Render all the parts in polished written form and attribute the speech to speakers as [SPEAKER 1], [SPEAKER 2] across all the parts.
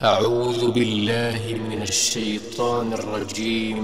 [SPEAKER 1] أعوذ بالله من الشيطان الرجيم.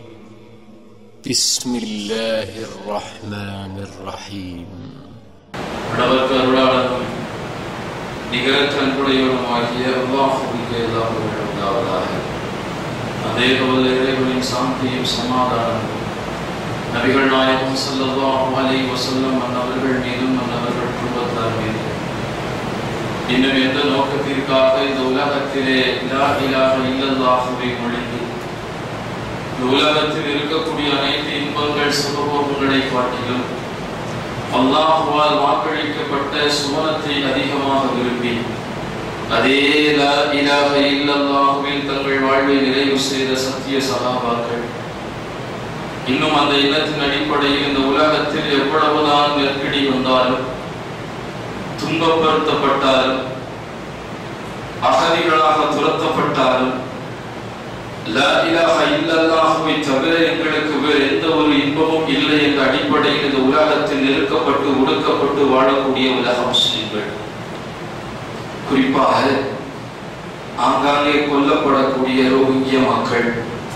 [SPEAKER 1] بسم الله الرحمن الرحيم.
[SPEAKER 2] அளவற்ற அருளாளனும் நிகரற்ற அன்புடையவனுமாகிய அல்லாஹ்வுக்கே எல்லா புகழும் உண்டாவதாக. அதே போல இறைவனின் சாந்தியும் சமாதானமும் நபிகள் நாயகம் ஸல்லல்லாஹு அலைஹி வஸல்லம் அவர்கள் மீதும் அவர்கள் குடும்பத்தார் மீதும் இன்னும் எந்த நோக்கத்திற்காக இந்த உலகத்திலே லா இலாஹ இல்லல்லாஹுவை மொழிந்து உலகத்தில் இருக்கக்கூடிய அனைத்து இன்பங்கள் சுகபோகங்களை காட்டிலும் அல்லாஹ்வால் வாக்களிக்கப்பட்ட சுவனத்தை அதிகமாக விரும்பி அதே லா இலாஹ இல்லல்லாஹுவில் தங்கள் வாழ்வை நிறைவு செய்த சத்திய சஹாபாக்கள் இன்னும் அந்த இல்லத்தின் அடிப்படையில் இந்த உலகத்தில் எவ்வளவுதான் நெருக்கடி வந்தாலும் துன்பப்படுத்தப்பட்டாலும் அகதிகளாக துரத்தப்பட்டாலும் லா இலாஹ இல்லல்லாஹுவை தவிர எங்களுக்கு வேறு எந்த ஒரு இன்பமும் இல்லை என்ற அடிப்படையில் இந்த உலகத்தில் நெருக்கப்பட்டு ஒடுக்கப்பட்டு வாழக்கூடிய உலக முஸ்லிம்கள், குறிப்பாக ஆங்காங்கே கொல்லப்படக்கூடிய ரோஹிங்கிய மக்கள்,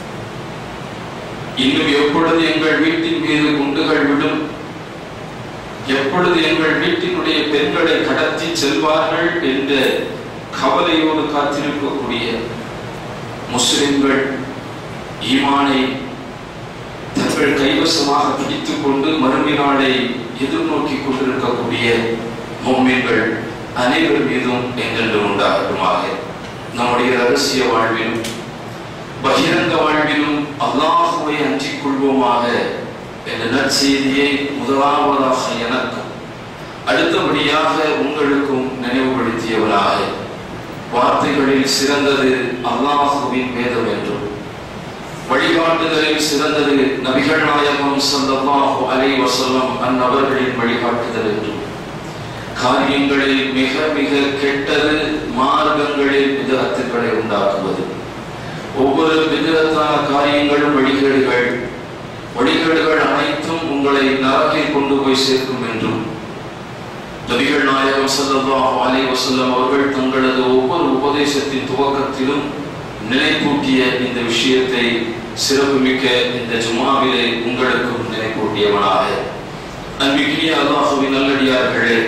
[SPEAKER 2] இன்னும் எப்பொழுது எங்கள் வீட்டின் மீது குண்டுகள் விடும், எப்பொழுது எங்கள் வீட்டினுடைய பெண்களை கடத்தி செல்வார்கள் என்ற கவலையோடு காத்திருக்கக்கூடிய முஸ்லிம்கள், ஈமானை தங்கள் கைவசமாக பிடித்துக் கொண்டு மறுமை நாளை எதிர்நோக்கி கொண்டிருக்கக்கூடிய முஃமின்கள் அனைவர் மீதும் என்றென்று உண்டாகட்டுமாக. நம்முடைய ரகசிய வாழ்விலும் பகிரங்க வாழ்விலும் அல்லாஹ்வை அஞ்சிக் கொள்வோமாக என்ற நற்செய்தியை முதலாவதாக எனக்கும் அடுத்தபடியாக உங்களுக்கும் நினைவுபடுத்தியவராக, வார்த்தைகளில் சிறந்தது அல்லாஹ்வின் வேதம் என்றும் வழிகாட்டுதலில் சிறந்தது நபிகள் நாயகம் ஸல்லல்லாஹு அலைஹி வஸல்லம் அன்னவர்களின் வழிகாட்டுதல் என்றும், காரியங்களில் மிக மிக கெட்டது மார்க்கங்களில் பிதஅத்துக்களை உண்டாக்குவது, ஒவ்வொரு பிதஅத்தான காரியங்களும் வழிகேடுகள் அனைத்தும் உங்களை நரகில் கொண்டு போய் சேர்க்கும் என்றும் நபிகள் நாயகம் ஸல்லல்லாஹு அலைஹி வஸல்லம் அவர்கள் தங்களது ஒவ்வொரு உபதேசத்தின் துவக்கத்திலும் நினைப்பூட்டிய இந்த விஷயத்தை சிறப்புமிக்க இந்த ஜுமாவிலே உங்களுக்கும் நினைப்பூட்டியவனாக. அன்பிற்கினிய அல்லாஹ்வின் நல்லடியார்களே,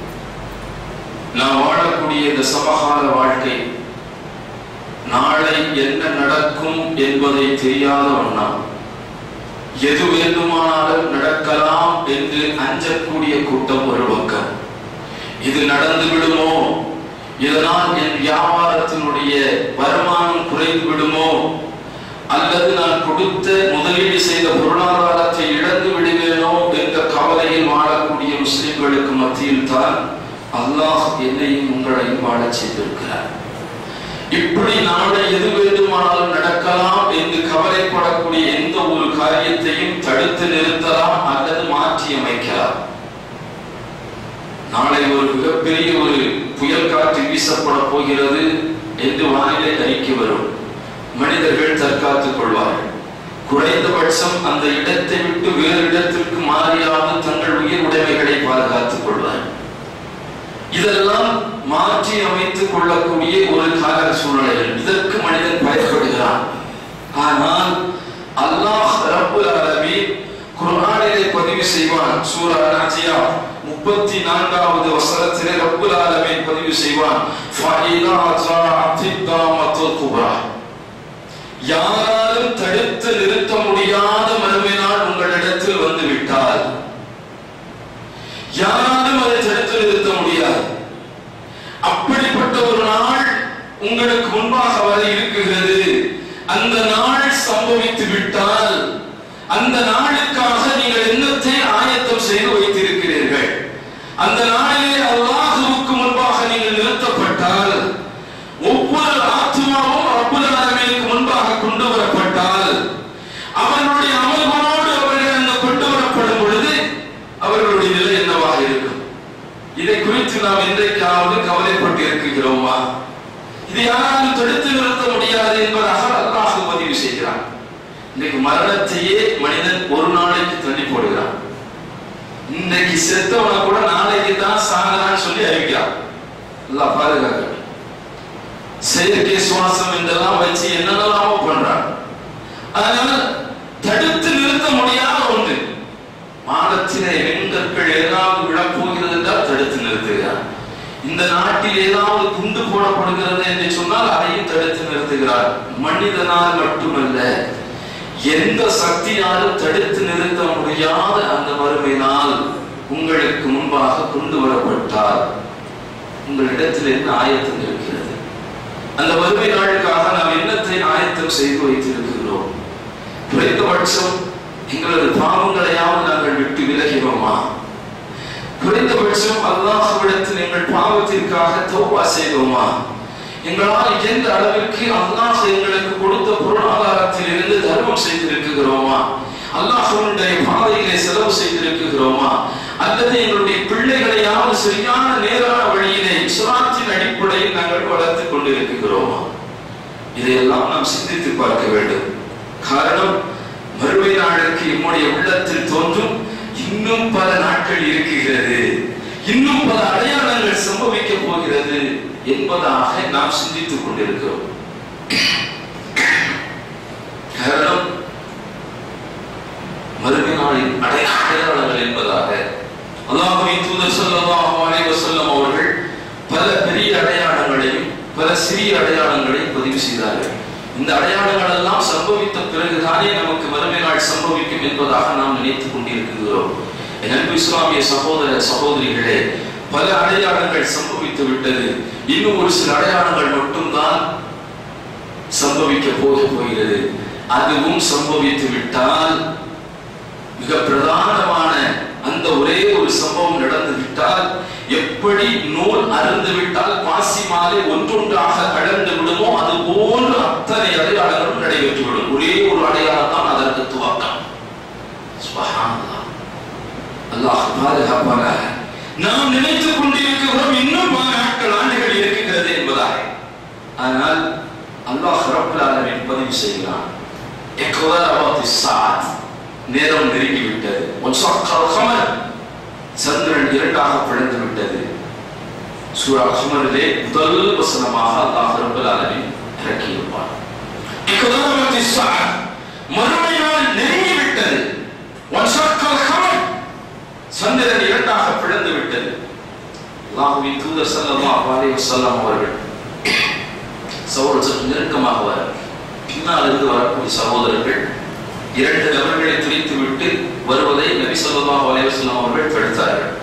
[SPEAKER 2] நாம் வாழக்கூடிய இந்த சமகால வாழ்க்கை நாளை என்ன நடக்கும் என்பதை தெரியாத வண்ணம் எது வேண்டுமானாலும் நடக்கலாம் என்று அஞ்சக்கூடிய கூட்டம் ஒரு பக்கம், இது நடந்து விடுமோ, இதனால் என் வியாபாரத்தினுடைய வருமானம் குறைந்து விடுமோ, அல்லது நான் கொடுத்த முதலீடு செய்த பொருளாதாரத்தை இழந்து விடுவேனோ என்ற கவலையில் வாழக்கூடிய முஸ்லிம்களுக்கு மத்தியில் தான் அல்லாஹ் என்னையும் உங்களையும் வாழச் செய்திருக்கிறார். இப்படி நாளை எது வேண்டுமானாலும் நடக்கலாம் என்று கவலைப்படக்கூடிய எந்த ஒரு காரியத்தையும் தடுத்து நிறுத்தலாம் அல்லது மாற்றி அமைக்கலாம். நாளை ஒரு மிகப்பெரிய ஒரு புயல் காற்று வீசப்பட போகிறது என்று வானிலை அறிக்கை வரும். மனிதர்கள் தற்காத்துக் கொள்வார்கள். குறைந்தபட்சம் அந்த இடத்தை விட்டு வேறு இடத்திற்கு மாறியாவது தங்கள் உயிர் உடைமைகளை பாதுகாத்துக் கொள்வார்கள். இதெல்லாம் மாற்றி அமைத்துக் கொள்ளக்கூடிய ஒரு கால சூழ்நிலைகள். இதற்கு மனிதன் பயப்படுகிறான். ஆனால் அல்லாஹ் ரப்புல் ஆலமீன் குர்ஆனிலே பதிவு செய்வான். சூரா நாஜியா 34வது வசனத்திலே ரப்புல் ஆலமீன் பதிவு செய்வான், ஃபஇதா ஜாஅத்தித் தாமத்துல் குப்ரா, யாராலும் தடுத்து நிறுத்த முடியாத மறுமை நாள் உங்களிடத்தில் வந்து விட்டால் யாராலும் அதை தடுத்து நிறுத்த முடியாது. அப்படிப்பட்ட ஒரு நாள் உங்களுக்கு முன்பாக வர இருக்கிறது. அந்த நாள் சம்பவித்து விட்டால் அந்த நாளுக்காக நீங்கள் என்னத்தை ஆயத்தம் செய்து வைத்திருக்கிறீர்கள்? அந்த நாளிலே அல்லாஹ்வுக்கு முன்பாக நீங்கள் நிறுத்தப்பட்டால், ஒவ்வொரு ஆத்மாவும் ரப்புல் ஆலமீனுக்கு முன்பாக கொண்டு வரப்பட்டால், அவர்களுடைய அமல்களோடு அவர்கள் அங்கு கொண்டு வரப்படும் பொழுது அவர்களுடைய நிலை என்னவாக இருக்கும்? இதை குறித்து நாம் இன்றைக்காவது கவலைப்பட்டு இருக்கிறோமா? இது யாராலும் தடுத்து நிறுத்த முடியாது என்பதாக அல்லாஹ் பதிவு செய்கிறான். இன்னைக்கு மரணத்தையே மனிதன் ஒரு நாளைக்கு தள்ளி போடுகிறான். இன்னைக்கு செத்தவனை கூட நாளைக்கு தான் சாகலான்னு சொல்லி அறிவிக்கிறான். அல்லாஹ் பாதுகாக்க. செயற்கை சுவாசம் என்றெல்லாம் வச்சு என்னென்னலாமோ பண்றாங்க. அதனால தடுத்து நிறுத்த முடியாத ஒன்று. மாதத்திலே வெண்கற்கள் ஏதாவது விழப்போகிறது என்றால் தடுத்து நிறுத்துகிறார். இந்த நாட்டில் ஏதாவது குண்டு போடப்படுகிறது என்று சொன்னால் அதையும் தடுத்து நிறுத்துகிறார். மனிதனால் மட்டுமல்ல, எந்த சக்தியாலும் தடுத்து நிறுத்த முடியாத அந்த வறுமையினால் உங்களுக்கு முன்பாக கொண்டு வரப்பட்டால் உங்களிடத்தில் என்ன ஆயத்தம் இருக்கிறது? அந்த வறுமை நாளுக்காக நாம் என்னத்தை ஆயத்தம் செய்து வைத்திருக்கிறோம்? குறைந்தபட்சம் எங்களது பாவங்களையாவது நாங்கள் விட்டு விலகிறோமா? குறைந்தபட்சம் அல்லாஹ்விடத்தில் எங்கள் பாவத்திற்காக தௌபா செய்தோமா? எங்களால் எந்த அளவிற்கு அல்லாஹ் எங்களுக்கு கொடுத்த பொருளாதாரத்தில் இருந்து தர்மம் செய்திருக்கிறோமா? அல்லாஹ்வுடைய பாதையிலே செலவு செய்திருக்கிறோமா? அல்லது எங்களுடைய பிள்ளைகளையாவது சரியான நேரான வழியிலே இஸ்லாத்தின் அடிப்படையில் நாங்கள் வளர்த்துக் கொண்டிருக்கிறோமா? இதையெல்லாம் நாம் சிந்தித்து பார்க்க வேண்டும். காரணம், மறுமை நாளுக்கு நம்முடைய உள்ளத்தில் தோன்றும் இன்னும் பல நாட்கள் இருக்கிறது, இன்னும் பல அடையாளங்கள் சம்பவிக்க போகிறது என்பதாக நாம் சிந்தித்துக் கொண்டிருக்கிறோம். காரணம், மறுமை நாளின் அடையாளங்கள் என்பதாக அல்லாஹ்வின் தூதர் ஸல்லல்லாஹு அலைஹி வஸல்லம் அவர்கள் பல பெரிய அடையாளங்களையும் பல சிறிய அடையாளங்களையும் பதிவு செய்தார்கள். இந்த அடையாளங்கள் எல்லாம் சம்பவித்த பிறகுதானே நமக்கு மறுமை நாள் சம்பவிக்கும் என்பதாக நாம் நினைத்துக் கொண்டிருக்கிறோம். அன்பு இஸ்லாமிய சகோதர சகோதரிகளே, பல அடையாளங்கள் சம்பவித்து விட்டது. இன்னும் ஒரு சில அடையாளங்கள் மட்டும்தான் சம்பவிக்க போகிறது. அதுவும் சம்பவித்து விட்டால், மிக பிரதானமான அந்த ஒரே ஒரு சம்பவம் நடந்து விட்டால், எப்படி நூல் அருந்து விட்டால் பாசி மாலை ஒன்றொன்றாக அடர்ந்து விடுமோ அது போன்று அத்தனை அடையாளங்களும் நடைபெற்றுவிடும். ஒரே ஒரு அடையாளம் தான் அதற்கு துவக்கம். சுப்ஹானல்லாஹ், அல்லாஹ் பாதுகாப்பானாக. நாம் நினைத்துக் கொண்டிருக்கிறோம் இன்னும் பல நாட்கள் ஆண்டுகள் இருக்கிறது என்பதாக. ஆனால் அல்லாஹ் ரப்பல் ஆலமீன் பதிவு செய்கிறான், நேரம் நெருங்கிவிட்டது. சந்திரன் இரண்டாக பிளந்து விட்டது. சூரா கமரிலே முதல் வசனமாக அல்லாஹ் ரப்பல் ஆலமீன் இறக்கியிருப்பார். மறுமை நாள் நெருங்கிவிட்டது. சந்திரன் இரண்டாக பிளந்து விட்டது. அல்லாஹ்வின் தூதர் ஸல்லல்லாஹு அலைஹி வஸல்லம் அவர்கள் சகோதரர்கள் நெருக்கமாக வர பின்னால் இருந்து வரக்கூடிய சகோதரர்கள் இரண்டு நபர்களை துணித்து விட்டு வருவதை நபி ஸல்லல்லாஹு அலைஹி வஸல்லம் அவர்கள் தடுத்தார்கள்.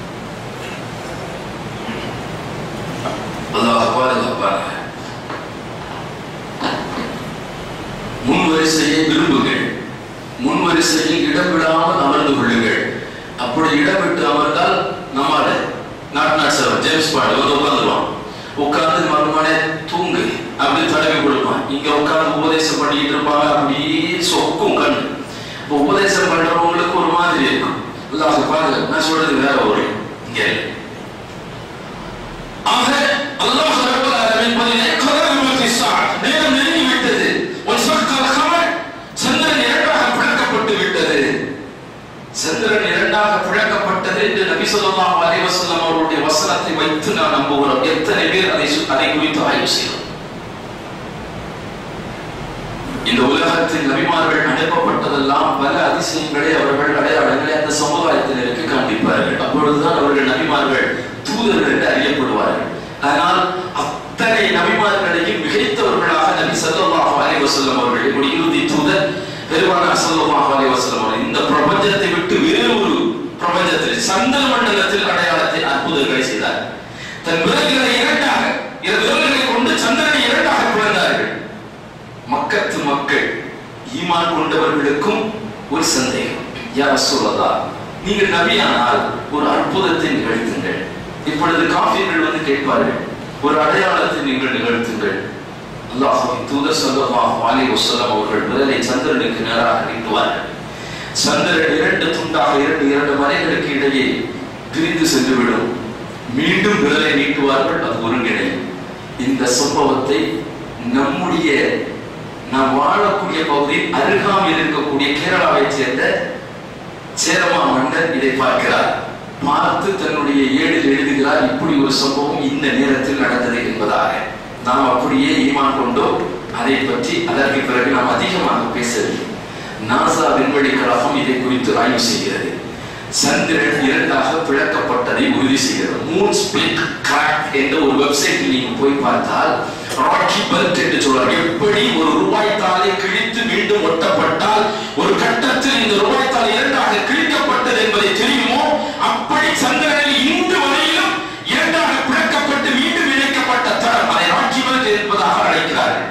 [SPEAKER 2] அல்லாஹ் பாதுகாப்பானாக. முன் வரிசையை விரும்புங்கள், முன் வரிசையில் இடம் விடாமல் அமர்ந்து கொள்ளுங்கள். அப்படி இடம் விட்டு அமர்ந்தால் நம்மால நாட் சார் ஜேம்ஸ் பாண்ட் வந்து உட்காந்துருவான். உட்கார்ந்து மறுமனே தூங்கு அப்படி தடவி கொடுப்பான். இங்க உட்கார்ந்து உபதேசம் பண்ணிட்டு இருப்பாங்க, அப்படியே சொக்கும் கண். இப்போ உபதேசம் பண்றவங்களுக்கு ஒரு மாதிரி இருக்கும். அல்லாஹ் பாருங்க, நான் சொல்றது வேற ஒரு இங்க. ஆக அல்லாஹ் ரப்பல் ஆலமீன் நேரம் நெருங்கி விட்டது. சந்திரன் இரண்டாக பிளக்கப்பட்டு விட்டது. சந்திரன் இரண்டாக பிளக்கப்பட்டது என்று நபி ஸல்லல்லாஹு அலைஹி வஸல்லம் அவருடைய வசனத்தை வைத்து நாம் நம்புகிறோம். எத்தனை பேர் அதை குறித்து ஆய்வு செய்கிறோம்? இந்த உலகத்தில் நபிமார்கள் அனுப்பப்பட்டதெல்லாம் பல அதிசயங்களை அவர்கள் அடையாளங்களை அந்த சமுதாயத்தினருக்கு காண்பிப்பார்கள். அப்பொழுதுதான் அவர்கள் நபிமார்கள் தூதர்கள் என்று அறியப்படுவார்கள். ஆனால் அத்தனை நபிமார்களையும் மிகைத்தவர்களாக நபி ஸல்லல்லாஹு அலைஹி வஸல்லம் அவர்கள், இறுதி தூதர் பெருமானார் ஸல்லல்லாஹு அலைஹி வஸல்லம் அவர்கள் இந்த பிரபஞ்சத்தை விட்டு வேறு ஒரு பிரபஞ்சத்தில் சந்திர மண்டலத்தில் அடையாளத்தை அற்புதங்களை செய்தார். தன் விரல்களை இரண்டாக விரல்களை கொண்டு சந்திரனை இரண்டாக பிளந்தார்கள். மக்கத்து மக்கள் ஈமான் கொண்டவர்களுக்கும் ஒரு சந்தேகம், யா ரசூலல்லாஹ், நீங்கள் நபியானால் ஒரு அற்புதத்தை நிகழ்த்துங்கள். இப்பொழுது காஃபிர்கள் வந்து கேட்பார்கள், ஒரு அடையாளத்தை நீங்கள் நிகழ்த்துங்கள். அல்லாஹ்வின் தூதர் ஸல்லல்லாஹு அலைஹி வஸல்லம் அவர்கள் விரலை சந்திரனுக்கு நேராக நீட்டுவார்கள். சந்திரன் இரண்டு துண்டாக இரண்டு மலைகளுக்கு இடையே பிரிந்து சென்றுவிடும். மீண்டும் விரலை நீட்டுவார்கள், அது ஒருங்கிணையும். இந்த சம்பவத்தை நம்முடைய நாம் வாழக்கூடிய பகுதியில் அருகாமையில் இருக்கக்கூடிய கேரளாவை சேர்ந்த சேரமா மன்னர் இதை பார்க்கிறார். பார்த்து தன்னுடைய ஏடில் எழுதுகிறார், இப்படி ஒரு சம்பவம் இந்த நேரத்தில் நடந்தது என்பதாக. நாம் அப்படியே ஈமான் கொண்டோம். அதை பற்றி அதற்கு பிறகு நாம் அதிகமாக பேசவில்லை. நாசா விண்வெளி கழகம் இதை குறித்து ஆய்வு செய்கிறது. சந்திரன் இரண்டாக பிளக்கப்பட்டதை உறுதி செய்கிறது. மூன் ஸ்பிளிட் கிராக் என்ற ஒரு வெப்சைட்டில் நீங்க போய் பார்த்தால் ராக்கி பெல்ட் என்று சொல்றாங்க. எப்படி ஒரு ரூபாய் தாளை கிழித்து மீண்டும் ஒட்டப்பட்டால் ஒரு கட்டத்தில் இந்த ரூபாய் தாள் இரண்டாக கிழிக்கப்பட்டது என்பதை தெரியுமோ, அப்படி சந்திரனில் இன்று வரையிலும் இரண்டாக பிளக்கப்பட்டு மீண்டும் இணைக்கப்பட்ட தடம் அதை ராக்கி பெல்ட் என்பதாக அழைக்கிறார்கள்.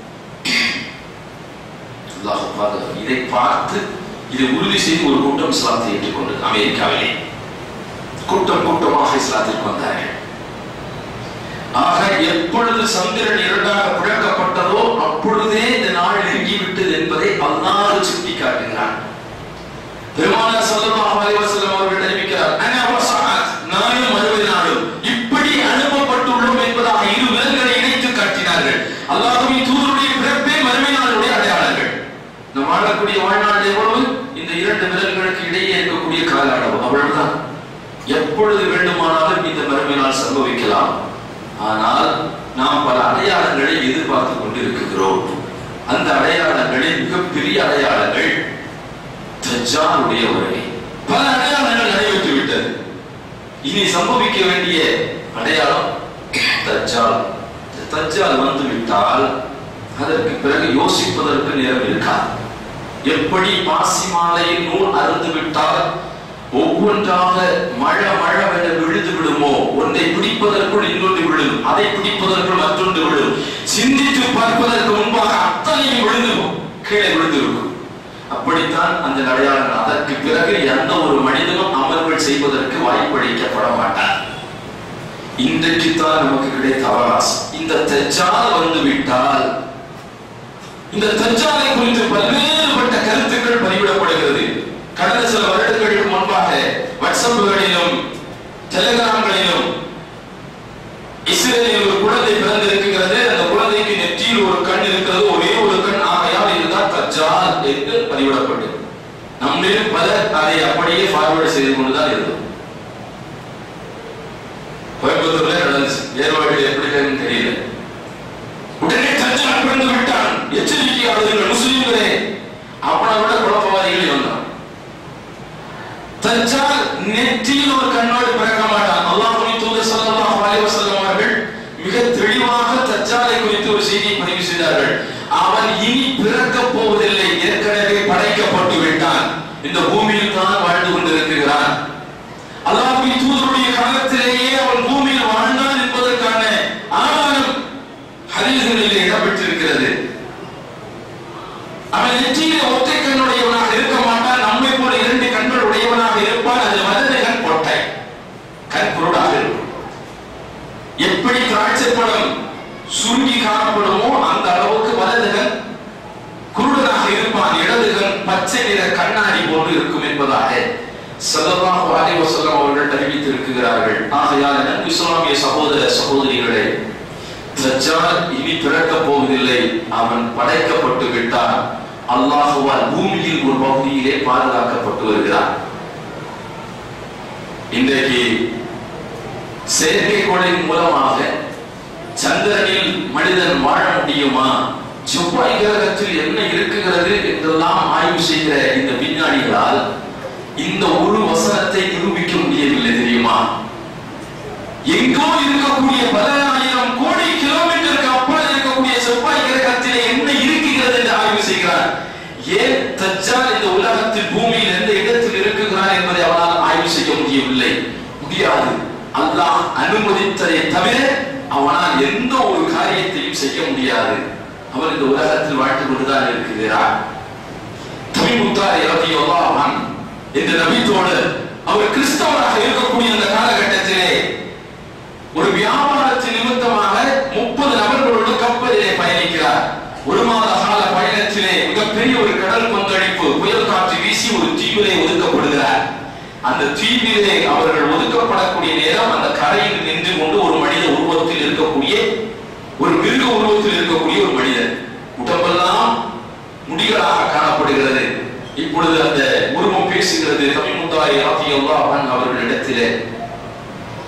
[SPEAKER 2] இதை பார்த்து இதை உறுதி செய்து ஒரு கூட்டம் இஸ்லாத்தை ஏற்றுக்கொண்டது. அமெரிக்காவிலே கூட்டம் கூட்டமாக இஸ்லாத்திற்கு வந்தார்கள். ஆக எப்பொழுது சந்திரன் இரண்டாக பிளக்கப்பட்டதோ அப்பொழுதே இந்த நாள் நெருங்கிவிட்டது என்பதை அல்லாஹ் சுட்டி காட்டுகிறான். பெருமானார் ஸல்லல்லாஹு அலைஹி வஸல்லம் அவர்கள் அறிவிக்கிறார், அனா வஸஅத், நானும் மறுமை நாளும் இப்படி அனுப்பப்பட்டுள்ளோம் என்பதாக இரு விரல்களை இணைத்து காட்டினார்கள். அல்லாஹ்வின் தூதருடைய பிறப்பே மறுமை நாளுடைய அடையாளங்கள். நாம் வாழக்கூடிய வாழ்நாள் எவ்வளவு? இந்த இரண்டு விரல்களுக்கு இடையே இருக்கக்கூடிய கால அளவு, அவ்வளவுதான். எப்பொழுது வேண்டுமானாலும் இந்த மறுமை நாள் சம்பவிக்கலாம். ஆனால் நாம் பல அடையாளங்களை எதிர்பார்த்துக் கொண்டிருக்கிறோம். அந்த அடையாளங்களில் மிகப்பெரிய அடையாளங்கள் தஜ்ஜாலுடைய வருகை. பல அடையாளங்கள் நிறைவேற்றி விட்டது. இனி சம்பவிக்க வேண்டிய அடையாளம் தஜ்ஜால். தஜ்ஜால் வந்து விட்டால் அதற்கு பிறகு யோசிப்பதற்கு நேரம் இருக்காது. எப்படி பாசி மாலையில் நூல் அறுந்து விட்டால் ஒவ்வொன்றாக மழை விழுந்து விடுமோ, ஒன்றை பிடிப்பதற்குள் இன்னொன்று விழும், அதை பிடிப்பதற்குள் மற்றொன்று விழும், சிந்தித்து பார்ப்பதற்கு முன்பாக அத்தனையும் விழுந்துடும், கீழே விழுந்திருக்கும். அப்படித்தான் அந்த அடையாளங்கள். அதற்கு பிறகு எந்த ஒரு மனிதனும் அமல்கள் செய்வதற்கு வாய்ப்பளிக்கப்பட மாட்டார். இன்றைக்குத்தான் நமக்கு கிடைத்த அவகாசம். இந்த தஜ்ஜால் வந்து விட்டால் இந்த தஜ்ஜாலை குறித்து பல்வேறுபட்ட கருத்துக்கள் பதிவிடப்படுகிறது. கடந்த சில வருடங்களுக்கு முன்பாக வாட்ஸ்அப்களிலும் டெலிகிராம்களிலும் இஸ்ரேலில் ஒரு குழந்தை பிறந்திருக்கிறது, அந்த குழந்தைக்கு நெற்றியில் ஒரு கண் இருக்கிறது, ஒரே ஒரு கண், ஆகையால் இதுதான் தஜ்ஜால் என்று பதிவிடப்பட்டது. நம்மில் பலர் அதை அப்படியே ஃபார்வர்ட் செய்து கொண்டுதான் இருந்தோம். கோயம்புத்தூர்ல நடந்துச்சு, ஏர்வாடியில் எப்படி தெரியல. உடனே தஜ்ஜால் பிறந்து விட்டான், எச்சரிக்கையாளர்கள் முஸ்லிம்களே, அவனை விட குழப்பவாதிகள் வந்தான். தஜ்ஜால் நெற்றியில் ஒரு கண்ணோடு பிறக்க மாட்டான். அல்லாஹ்வின் தூதர் ஸல்லல்லாஹு அலைஹி வஸல்லம் அவர்கள் மிக தெளிவாக தஜ்ஜாலை குறித்து ஒரு செய்தியை பதிவு செய்தார்கள். அவன் இனி பிறக்க போவதில்லை, ஏற்கனவே படைக்கப்பட்டு விட்டான், இந்த பூமியில் தான் வாழ்ந்து கொண்டிருக்கிறான். அல்லாஹ்வின் தூதருடைய காலத்திலேயே அவன் பூமியில் வாழ்ந்தான் என்பதற்கான ஆதாரம் ஹதீஸ்களிலே இடம்பெற்றிருக்கிறது. அவன் நெற்றியிலே ஒற்றை கண்ணுடையவனாக இருக்க மாட்டான், நம்மை போல இரண்டு கண்கள் உடையவனாக இருப்பான். அது வலது கண் ஒற்றை, கண் குருடாக இருக்கும். எப்படி திராட்சை பழம் சுருங்கி காணப்படுமோ அந்த அளவுக்கு வலது கண் குருடனாக இருப்பான், இடது கண் பச்சை நிற கண்ணாடி போன்று இருக்கும் என்பதாக ஸல்லல்லாஹு அலைஹி வஸல்லம் அவர்கள் தெரிவித்திருக்கிறார்கள். ஆகையால் நம் இஸ்லாமிய சகோதர சகோதரிகளே, தஜ்ஜால் இனி பிறக்க போவதில்லை, அவன் படைக்கப்பட்டு விட்டான். அல்லாஹ்வால் பூமியில் ஒரு பகுதியிலே பாதுகாக்கப்பட்டு வருகிறான். இன்றைக்கு செயற்கைக்கோளின் மூலமாக சந்திரனில் மனிதன் வாழ முடியுமா, செவ்வாய் கிரகத்தில் என்ன இருக்குகிறது என்றெல்லாம் ஆய்வு செய்கிற இந்த விஞ்ஞானிகளால் இந்த ஒரு வசனத்தை நிரூபிக்க முடியவில்லை தெரியுமா? எங்கோ இருக்கக்கூடிய பல ஆயிரம் கோடி கிலோமீட்டருக்கு அப்பால் இருக்கக்கூடிய செவ்வாய் கிரகத்திலே என்ன இருக்கிறது என்று ஆய்வு செய்கிறார். ஏன் தஜ்ஜால் இந்த உலகத்தில் பூமியில் எந்த இடத்தில் இருக்குகிறார் என்பதை அவனால் ஆய்வு செய்ய முடியவில்லை, முடியாது. அல்லாஹ் அனுமதித்ததை தவிர அவனால் எந்த ஒரு காரியத்தையும் செய்ய முடியாது. அவர் இந்த உலகத்தில் வாழ்ந்து கொண்டுதான் இருக்கிறார். தமீமுத்தாரி ரலியல்லாஹு அன்ஹு இந்த நபித்தோழர், அவர் கிறிஸ்தவராக இருக்கக்கூடிய அந்த காலகட்டத்திலே ஒரு வியாபாரத்தின் நிமித்தமாக 30 நபர்களோடு கப்பலிலே பயணிக்கிறார். ஒரு மாத கால பயணத்திலே மிகப்பெரிய ஒரு கடல் கொந்தளிப்பு, புயல் காற்று வீசி ஒரு தீவிலே ஒதுக்கப்படுகிறார். அந்த தீவிலே அவர்கள் ஒதுக்கப்படக்கூடிய நேரம் அந்த கரையில் நின்று கொண்டு ஒரு மனித உருவத்தில் இருக்கக்கூடிய, ஒரு மிருக உருவத்தில் இருக்கக்கூடிய ஒரு மனிதன், உடம்பெல்லாம் முடிகளாக காணப்படுகிறது. இப்பொழுது அந்த உருவம் பேசுகிறது. தமீமுத்தாரி ரலியல்லாஹு அன்ஹு அவர்களிடத்திலே,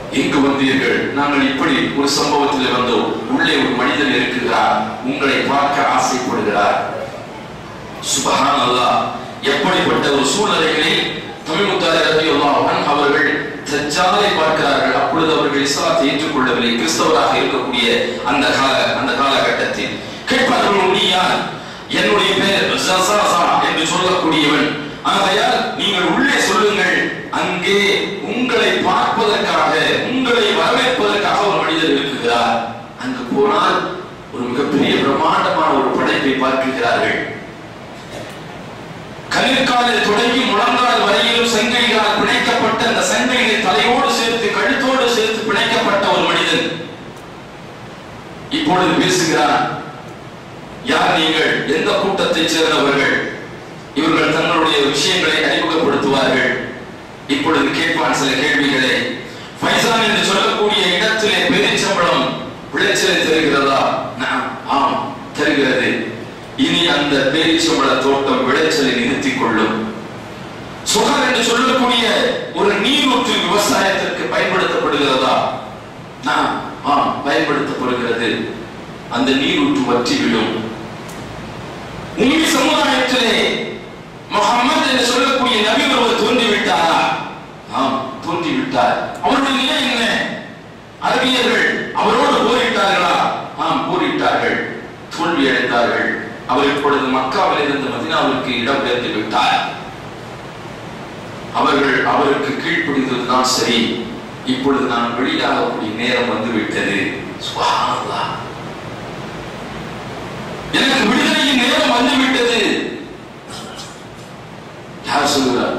[SPEAKER 2] எங்கு வந்தீர்கள்? நாங்கள் இப்படி ஒரு சம்பவத்தில் வந்தோம். உள்ளே ஒரு மனிதன் இருக்கிறார், உங்களை பார்க்க ஆசைப்படுகிறார். சுப்ஹானல்லாஹ். எப்படிப்பட்ட ஒரு சூழ்நிலைகளில் தமிழ்முத்தாரி ரலியல்லாஹு அன்ஹு அவர்கள் தஜ்ஜாலை பார்க்கிறார்கள். அப்பொழுது அவர்கள் இஸ்லாத்தை ஏற்றுக்கொள்ளவில்லை, கிறிஸ்தவராக இருக்கக்கூடிய அந்த காலகட்டத்தில் கேட்பார்கள், நீ யார்? என்னுடைய பெயர் ஜஸாஸா என்று சொல்லக்கூடியவன். ஆகையால் நீங்கள் உள்ளே சொல்லுங்கள், அங்கே உங்களை பார்ப்பதற்காக, உங்களை வரவேற்பதற்காக ஒரு மனிதர் இருக்கிறார். அங்கு போனால் ஒரு மிகப்பெரிய பிரம்மாண்டமான ஒரு படைப்பை பார்க்கிறார்கள். கல்லிற்காலில் தொடங்கி முழங்கால் வரையிலும் சங்கிலிகளால் பிணைக்கப்பட்ட அந்த சங்கிலியை தலையோடு சேர்த்து கழுத்தோடு சேர்த்து பிணைக்கப்பட்ட ஒரு மனிதன் இப்பொழுது பேசுகிறார். யார் நீங்கள்? எந்த கூட்டத்தை சேர்ந்தவர்கள்? இவர்கள் தங்களுடைய விஷயங்களை அறிமுகப்படுத்துவார்கள். இப்பொழுது கேட்பான் சில கேள்விகளை. ஃபைசான் என்று சொல்லக்கூடிய இடத்திலே பெருச்சம்பளம் விளைச்சலை தருகிறதா? ஆம், தருகிறது. இனி அந்த பேரிச்சம்பள தோட்டம் விளைச்சலை நிறுத்திக் கொள்ளும். சுகர் என்று சொல்லக்கூடிய ஒரு நீரூற்று விவசாயத்திற்கு பயன்படுத்தப்படுகிறதா? ஆம், பயன்படுத்தப்படுகிறது. அந்த நீரூற்று வற்றிவிடும். உங்கள் சமுதாயத்திலே முஹம்மது என்று சொல்லக்கூடிய நபி ஒருவர் தோன்றிவிட்டாரா? ஆம், தோன்றிவிட்டார். அவருடைய நிலை என்ன? அரபியர்கள் அவரோடு போரிட்டார்களா? ஆம், போரிட்டார்கள், தோல்வி அடைந்தார்கள். அவர் இப்பொழுது மக்காவில் இருந்து மதீனாவிற்கு இடம்பெயர்ந்து விட்டார். அவர்கள் அவருக்கு கீழ்ப்படிந்ததுதான் சரி. இப்பொழுது நான் வெளியாகக்கூடிய நேரம் வந்துவிட்டது. சுப்ஹானல்லாஹ், எனக்கு விடுதலையின் நேரம் வந்துவிட்டது. யார் சொல்கிறார்?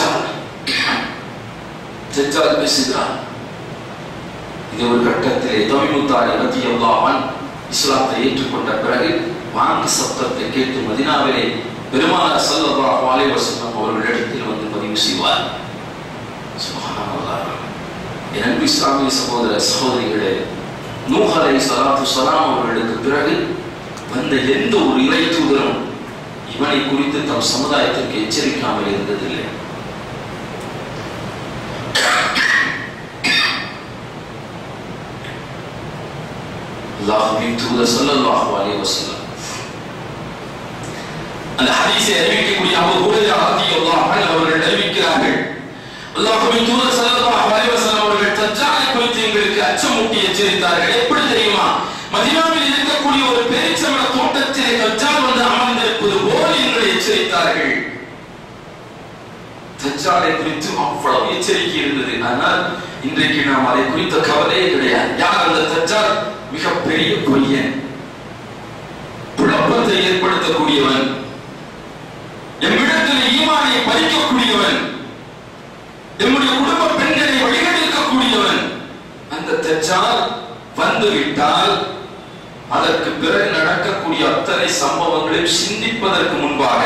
[SPEAKER 2] தஜ்ஜால் பேசுகிறார். இது ஒரு கட்டத்திலே தமிழ்முத்தாரி ரலியல்லாஹு அன்ஹு இஸ்லாத்தை ஏற்றுக்கொண்ட பிறகு வாங்கி சப்தத்தை கேட்டு மதீனாவிலே பெருமானார் ஸல்லல்லாஹு அலைஹி வஸல்லம் அவர்களிடத்தில் வந்து பதிவு செய்வார். சுப்ஹானல்லாஹ். என் அன்பு இஸ்லாமிய சகோதர சகோதரிகளே, நூஹ் அலைஹிஸ்ஸலாம் அவர்களுக்கு பிறகு வந்த எந்த ஒரு இறை தூதரும் இவனை குறித்து தம் சமுதாயத்திற்கு எச்சரிக்காமல் இருந்ததில்லை. அல்லாஹ்வின் தூதர் ஸல்லல்லாஹு அலைஹி வஸல்லம் அந்த ஹதீஸை அறிவிக்கக்கூடிய அபூ ஹுரைரா ரலியல்லாஹு அன்ஹு அவர்கள் அறிவிக்கிறார்கள், அல்லாஹ்வின் தூதர் ஸல்லல்லாஹு அலைஹி வஸல்லம் அவர்கள் தஜ்ஜாலை குறித்து எங்களுக்கு அச்சமூட்டி எச்சரித்தார்கள். எப்படி தெரியுமா? மதீனாவில் இருக்கக்கூடிய ஒரு பேரிச்சம்பழ தோட்டத்திலே தஜ்ஜால் வந்து அமர்ந்திருப்பது போல் எங்களை எச்சரித்தார்கள். தஜ்ஜாலை குறித்து அவ்வளவு எச்சரிக்கை இருந்தது. ஆனால் இன்றைக்கு நாம் அதை குறித்த கவலையே கிடையாது. யார் அந்த தஜ்ஜால்? மிகப்பெரிய பொய்யன், குழப்பத்தை ஏற்படுத்தக்கூடியவன், எம்மிடத்தில் ஈமானை பறிக்கக்கூடியவன், நம்முடைய குடும்ப பெண்களை வழிகெடுக்கக்கூடியவன். அந்த தஜ்ஜால் வந்துவிட்டால் அதற்கு பிறகு நடக்கக்கூடிய அத்தனை சம்பவங்களையும் சிந்திப்பதற்கு முன்பாக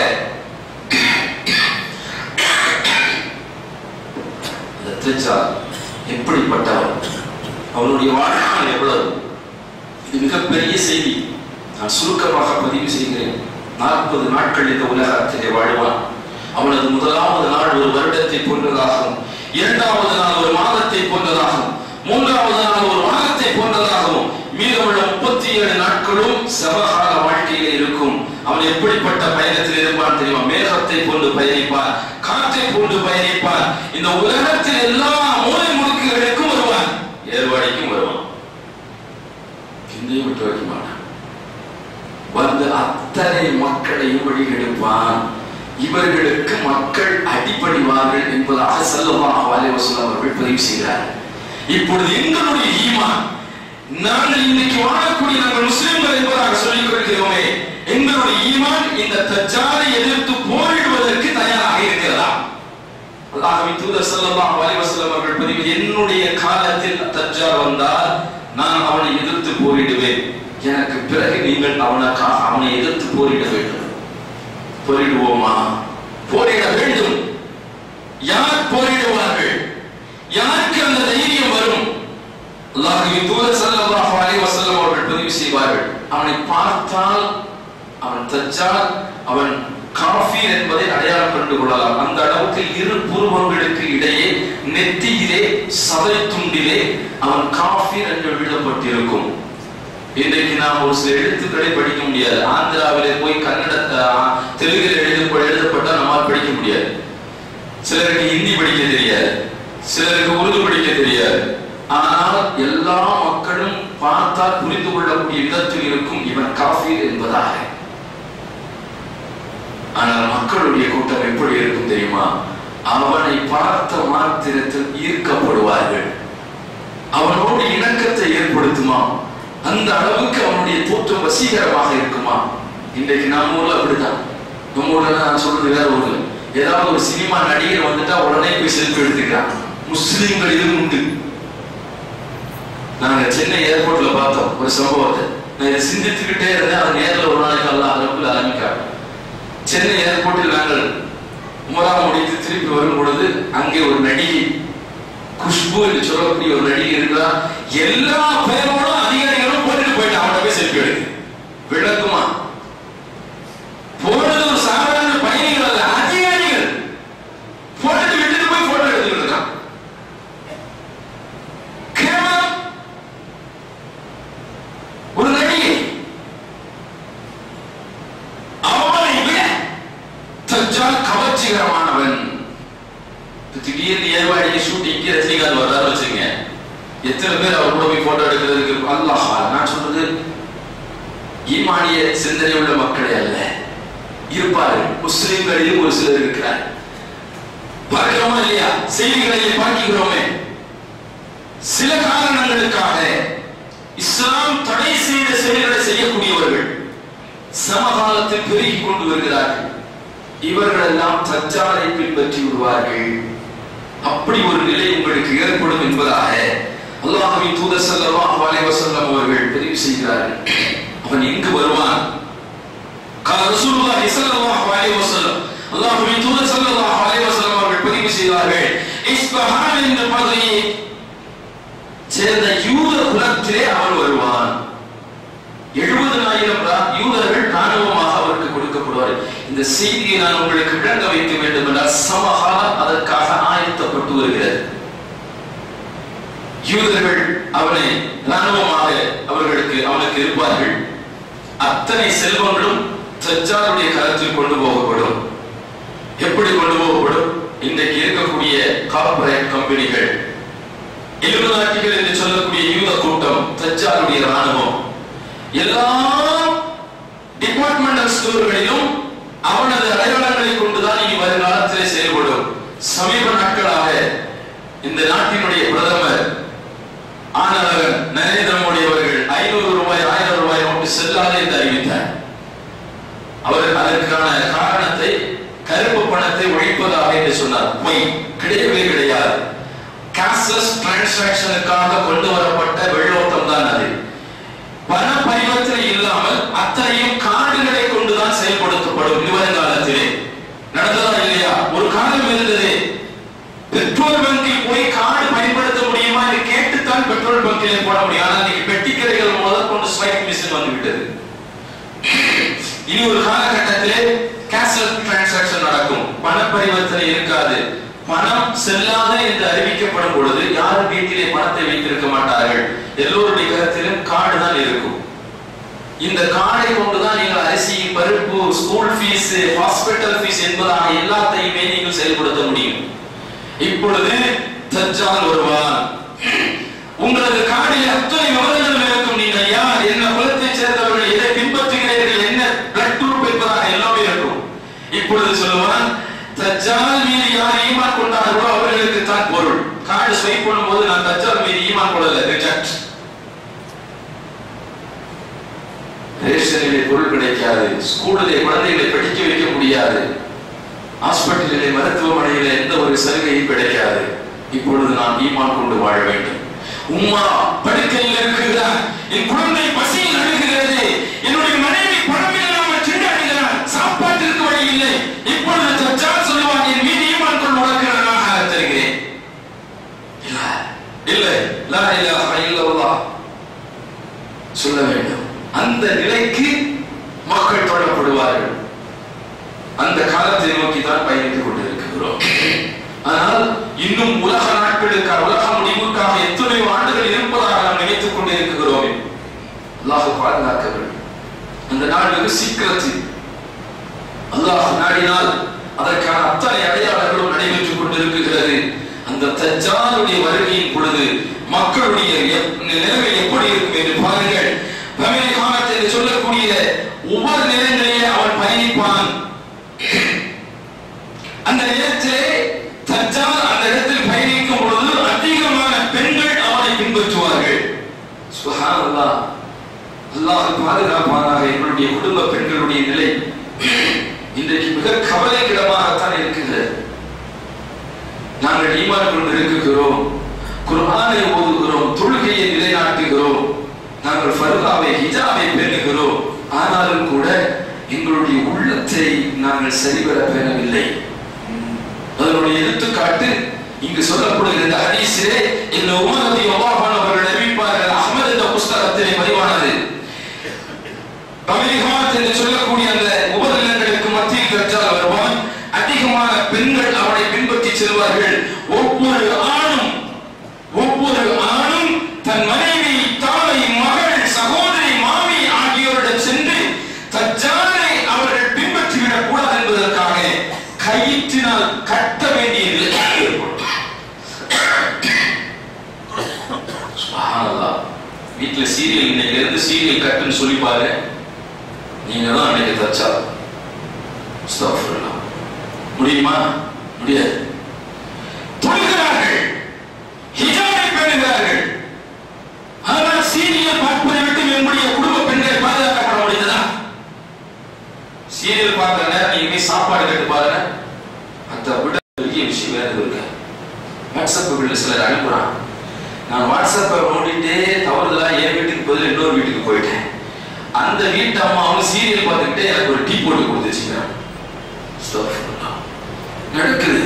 [SPEAKER 2] அந்த தஜ்ஜால் எப்படிப்பட்டவன், அவனுடைய வாழ்நாள் எவ்வளவு? இது மிகப்பெரிய செய்தி. நான் சுருக்கமாக பதிவு செய்கிறேன். 40 நாட்கள் இந்த உலகத்திலே வாழ்வான். அவனது முதலாவது நாள் ஒரு வருடத்தை போன்றதாகும், இரண்டாவது நாள் ஒரு மாதத்தை போன்றதாகும், மூன்றாவது நாள் ஒரு வாரத்தை போன்றதாகவும், மீதமுள்ள 37 நாட்களும் சமகால வாழ்க்கையிலே இருக்கும். அவன் எப்படிப்பட்ட பயணத்தில் இருப்பான் தெரியுமா? மேகத்தை போன்று பயணிப்பான், காற்றை போன்று பயணிப்பான். இந்த உலகத்தில் எல்லா மூலை முடுக்குகளுக்கும் வருவான், ஏர்வாடிக்கும் வருவான், கிண்டையும் விட்டு வைக்க மாட்டான். வந்து அத்தனை மக்களையும் வழிகெடுப்பான். இவர்களுக்கு மக்கள் அடிபணிவார்கள் என்பதாக ஸல்லல்லாஹு அலைஹி வஸல்லம் அவர்கள் பதிவு செய்கிறார்கள். இப்பொழுது எங்களுடைய ஈமான், நாங்கள் இன்னைக்கு வாழக்கூடிய நாங்கள் முஸ்லிம்கள் என்பதாக சொல்லிக் கொள்கிறோமே, எங்களுடைய ஈமான் இந்த தஜ்ஜாலை எதிர்த்து போரிடுவதற்கு தயாராக இருக்கிறதா? அல்லாஹ்வின் தூதர் ஸல்லல்லாஹு அலைஹி வஸல்லம் அவர்கள் பதிவு, என்னுடைய காலத்தில் தஜ்ஜால் வந்தால் நான் அவனை எதிர்த்து போரிடுவேன். எனக்கு பிறகு நீங்கள் அவனை எதிர்த்து போரிட வேண்டும். போரிடுவோமா? போரிட வேண்டும். யார் போரிடுவார்கள்? யாருக்கு அந்த தைரியம் வரும்? அல்லாஹ்வின் தூதர் ஸல்லல்லாஹு அலைஹி வஸல்லம் அவர்கள் பதிவு செய்வார்கள், அவனை பார்த்தால் அவன் தஜ்ஜால், அவன் காஃபீர் என்பதை அடையாளம் கண்டு கொள்ளலாம். அந்த அளவுக்கு இரு புருவங்களுக்கு இடையே நெத்தியிலே சதை துண்டிலே அவன் காஃபீர் என்று எழுதப்பட்டிருக்கும். இன்றைக்கு நாம் ஒரு சில எழுத்துக்களை படிக்க முடியாது. ஆந்திராவிலே போய் கன்னட தெலுங்கில் எழுதப்பட்டா நம்மால் படிக்க முடியாது. சிலருக்கு ஹிந்தி படிக்க தெரியாது, சிலருக்கு உருது படிக்க தெரியாது. ஆனால் எல்லா மக்களும் பார்த்தால் புரிந்து கொள்ளக்கூடிய விதத்தில் இருக்கும் இவன் காஃபீர் என்பதாக. ஆனால் மக்களுடைய கூட்டம் எப்படி இருக்கும் தெரியுமா? அவனை பார்த்த மாத்திரத்தில் ஈர்க்கப்படுவார்கள், அவனோடு இணக்கத்தை ஏற்படுத்துமா, அந்த அளவுக்கு அவனுடைய தோற்றம் வசீகரமாக இருக்குமா. இன்றைக்கு நம்ம ஊர்ல அப்படிதான். நம்ம ஊர்ல நான் சொல்றது வேற ஊர்ல. ஏதாவது ஒரு சினிமா நடிகர் வந்துட்டா உடனே போய் செல்ஃபி எடுத்துக்கிறான். முஸ்லிம்கள் இது உண்டு. நாங்க சென்னை ஏர்போர்ட்ல பார்த்தோம் ஒரு சம்பவத்தை. நான் இதை சிந்தித்துக்கிட்டே இருந்தேன். அது நேரில் ஒரு நாளைக்கு அல்லாஹ் ரப்புல் ஆலமீன் சென்னை ஏர்போர்ட்டில் நாங்கள் உம்ரா முடித்து திருப்பி வரும் பொழுது அங்கே ஒரு நடிகை குஷ்பு என்று சொல்லக்கூடிய ஒரு நடிகை இருக்கிறார். எல்லா பேரோடும் அதிகாரிகளும் போட்டுட்டு போயிட்டு அவனை போய் செல்ஃபி எடுக்கு விளக்குமா. போனது ஒரு சாதாரண பயணிகள் அல்ல, அதிகாரிகள் போட்டு விட்டுட்டு போய் போட்டோ எடுத்துக்கிட்டு இருக்கான். ஒரு நடிகை அவனை விட தஜ்ஜால் கவர்ச்சிகரமானவன். திடீர்னு ஏர்வாடிக்கு ஷூட்டிங்க்கு ரஜினிகாந்த் வர்றாரு வச்சுங்க, எத்தனை பேர் அவர் கூட போய் போட்டோ எடுக்கிறதுக்கு? அல்லாஹ், நான் சொல்றது ஈமானிய சிந்தனை உள்ள மக்களே அல்ல, இருப்பார்கள். முஸ்லிம்களிலும் ஒரு சிலர் இருக்கிறார். பார்க்கிறோமா இல்லையா? செய்திகளை பார்க்கிறோமே. சில காரணங்களுக்காக இஸ்லாம் தடை செய்த செயல்களை செய்யக்கூடியவர்கள் சமகாலத்தில் பெருகிக் கொண்டு வருகிறார்கள். இவர்கள் எல்லாம் தஜ்ஜாலை பின்பற்றி விடுவார்கள். அப்படி ஒரு நிலை உங்களுக்கு ஏற்படும் என்பதாக அல்லாஹ்வின் தூதர் ஸல்லல்லாஹு அலைஹி வஸல்லம் அவர்கள் பதிவு செய்கிறார்கள். அவன் எங்கு வருவான்? قال رسول الله صلى الله عليه وسلم, அல்லாஹ்வின் தூதர் ஸல்லல்லாஹு அலைஹி வஸல்லம் அவர்கள் பதிவு செய்கிறார்கள், இஸ்பஹான் என்ற பகுதியை சேர்ந்த யூத குலத்திலே அவன் வருவான். 70,000 யூதர்கள் ராணுவமாக அவருக்கு கொடுக்கப்படுவார்கள். இந்த செய்தியை நான் உங்களுக்கு விளங்க வைக்க வேண்டும் என்றால் சமகாலம் அதற்காக ஆயத்தப்பட்டு வருகிறது. யூதர்கள் அவனை ராணுவமாக அவனுக்கு இருப்பார்கள். அத்தனை செல்வங்களும் தஜ்ஜாலுடைய கரத்தில் கொண்டு போகப்படும். எப்படி கொண்டு போகப்படும்? இன்றைக்கு இருக்கக்கூடிய கார்ப்பரேட் கம்பெனிகள், இலுமினாட்டிகள் என்று சொல்லக்கூடிய யூத கூட்டம், தஜ்ஜாலுடைய ராணுவம், எல்லா டிபார்ட்மெண்டல் ஸ்டோர்களிலும் அவனது அடையாளங்களை கொண்டுதான் இனி வருங்காலத்திலே செயல்படும். சமீப நாட்களாக இந்த நாட்டினுடைய பிரதமர் ஆனவர் நரேந்திர மோடி அவர்கள் 500 ரூபாய் 1000 ரூபாய் நோட்டு செல்லாது என்று அறிவித்தார். அவர் அதற்கான காரணத்தை கருப்பு பணத்தை ஒழிப்பதாக என்று சொன்னார். பொய், கிடையவே கிடையாது. கேஷ்லெஸ் டிரான்சாக்சனுக்காக கொண்டு வரப்பட்ட வெள்ளோட்டம் தான் அது. பண பரிவர்த்தனை இல்லாமல் அத்தனையும் கார்டுகளை கொண்டுதான் செயல்படுத்தப்படும். வருங்காலத்திலே நடந்ததா இல்லையா? ஒரு காலம் இருந்தது, பெட்ரோல் பங்கில் போய் கார்டு பயன்படுத்த முடியுமா என்று கேட்டுத்தான் பெட்ரோல் பங்கிலே போட முடியும். ஆனால் நீங்க பெட்டிக்கரைகள் முதற்கொண்டு ஸ்வைப் மிஷின் வந்துவிட்டது. இனி ஒரு காலகட்டத்திலே கேஷ்லெஸ் டிரான்சாக்சன் நடக்கும், பண பரிவர்த்தனை இருக்காது. பணம் செல்லாத என்று அறிவிக்கப்படும் பொழுது யாரும் வீட்டிலே பணத்தை வைத்திருக்க மாட்டார்கள். எல்லோருடைய கருத்திலும் கார்டு தான் இருக்கும். இந்த கார்டை கொண்டுதான் நீங்கள் அரிசி, பருப்பு, ஸ்கூல் ஃபீஸ், ஹாஸ்பிட்டல் ஃபீஸ் என்பதாக எல்லாத்தையுமே நீங்கள் செயல்படுத்த முடியும். இப்பொழுது தஜ்ஜால் வருவான். உங்களது கார்டில் அத்தனை விவரங்கள் இருக்கும். நீங்கள் யார், என்ன குலத்தை சேர்ந்தவர்கள், எதை பின்பற்றுகிறீர்கள், என்ன பிளட் குரூப் என்பதாக எல்லாமே இருக்கும். இப்பொழுது சொல்லுவான், தஜ்ஜால் மீது யார் ஈமான் கொண்டார்களோ அவர்களுக்கு தான் பொருள். கார்டு ஸ்வைப் பண்ணும்போது நான் தஜ்ஜால் மீது ஈமான் கொள்ளல, ரிஜெக்ட். ரேஷனிலே பொருள் கிடைக்காது, ஸ்கூலிலே குழந்தைகளை படிக்க வைக்க முடியாது, ஹாஸ்பிட்டலிலே மருத்துவமனையிலே எந்த ஒரு சலுகையும் கிடைக்காது. இப்பொழுது நான் ஈமான் கொண்டு வாழ வேண்டும். உம்மா படுக்கையில் இருக்கிறார், என் குழந்தை பசியில் அழுகிறது, என்னுடைய மனைவி பணம் இல்லாமல் திண்டாடுகிறார், சாப்பாட்டிற்கு வழி இல்லை. இப்பொழுது தஜ்ஜால் சொல்லுவான், என் மீது ஈமான் கொண்டு உனக்கு நான் தருகிறேன். இல்லை, லா இலாஹ இல்லல்லாஹ் சொல்ல வேண்டும். அந்த நிலைக்கு மக்கள் தொடரப்படுவார்கள். அந்த காலத்தை நோக்கி தான் பயணித்துக் கொண்டிருக்கிறோம். ஆனால் இன்னும் உலக நாட்களுக்காக, உலக முடிவுக்காக எத்தனையோ ஆண்டுகள் இருப்பதாக நாம் நினைத்துக் கொண்டே இருக்கிறோம். அல்லாஹ் பாதுகாக்க வேண்டும். அந்த நாள் வெகு சீக்கிரத்தில் அல்லாஹ் நாடினால் அதற்கான அத்தனை அடையாளங்களும் நடைபெற்றுக் கொண்டிருக்கிறது. அந்த தஜ்ஜாலுடைய வருகையின் பொழுது மக்களுடைய நிலைமை எப்படி இருக்கும் என்று பாருங்கள். பமினகாமத்தில் சொல்லக்கூடிய ஒவ்வொரு நேரங்களிலே அவன் பயணிப்பான். அந்த நேரத்திலே தஜ்ஜால் அந்த இடத்தில் பயணிக்கும் பொழுது அதிகமான பெண்கள் அவனை பின்பற்றுவார்கள். சுப்ஹானல்லாஹ். அல்லாஹ் பாதுகாப்பானாக. எங்களுடைய குடும்ப பெண்களுடைய நிலை இன்றைக்கு மிக கவலைக்கிடமாகத்தான் இருக்கிறது. நாங்கள் ஈமான் கொண்டு இருக்கிறோம், குர்ஆனை ஓதுகிறோம், தொழுகையை நிலைநாட்டுகிறோம், நாங்கள் ஃபர்தாவை ஹிஜாபை பேணுகிறோம். ஆனாலும் கூட எங்களுடைய உள்ளத்தை நாங்கள் சரிவர பேணவில்லை. அதனுடைய எடுத்துக்காட்டு இங்கு சொல்லப்படுகிற இந்த ஹதீஸிலே இந்த உமர் ரலியல்லாஹு அன்ஹு அவர்கள் அறிவிப்பார்கள். அஹ்மத் என்ற புஸ்தகத்திலே பதிவானது. பமினகாமத் என்று சொல்லக்கூடிய அந்த உபநிலங்களுக்கு மத்தியில் தஜ்ஜால் வருவான். அதிகமான பெண்கள் அவனை பின்பற்றி செல்வார்கள். ஒவ்வொரு ஆணும் தன் மனைவி, தாய், மகள், சகோதரி, மாமி ஆகியோரிடம் சென்று தஜ்ஜாலை அவர்கள் பின்பற்றிவிடக் கூடாது என்பதற்காக கயிற்றினால் கட்ட வேண்டிய நிலை ஏற்படும். சுப்ஹானல்லாஹ். வீட்டுல சீரியல் இன்னைக்கு இருந்து சீரியல் கட்டுன்னு சொல்லி பாரு, நீங்க தான் அன்னைக்கு தஜ்ஜால். அஸ்தக்ஃபிருல்லாஹ். முடியுமா? முடியாது. தொழுகிறார்கள், ஹிஜாபை பேணுகிறார்கள். ஆனால் சீரியல் பார்ப்பதை விட்டு நம்முடைய குடும்ப பெண்களை பாதுகாக்கப்பட முடியுதா? சீரியல் பார்க்கிற நேரம் நீங்க போய் சாப்பாடு கேட்டு பாருங்க, அதை விட பெரிய விஷயம் வேற இருக்கு. வாட்ஸ்அப்புக்குள்ள சிலர் அனுப்புறான். நான் வாட்ஸ்அப்பை நோண்டிட்டே தவறுதலா என் வீட்டுக்கு பதில் இன்னொரு வீட்டுக்கு போயிட்டேன். அந்த வீட்டு அம்மாவும் சீரியல் பார்த்துக்கிட்டே எனக்கு ஒரு டீ போட்டு கொடுத்துச்சுக்கிறான். நடக்குது.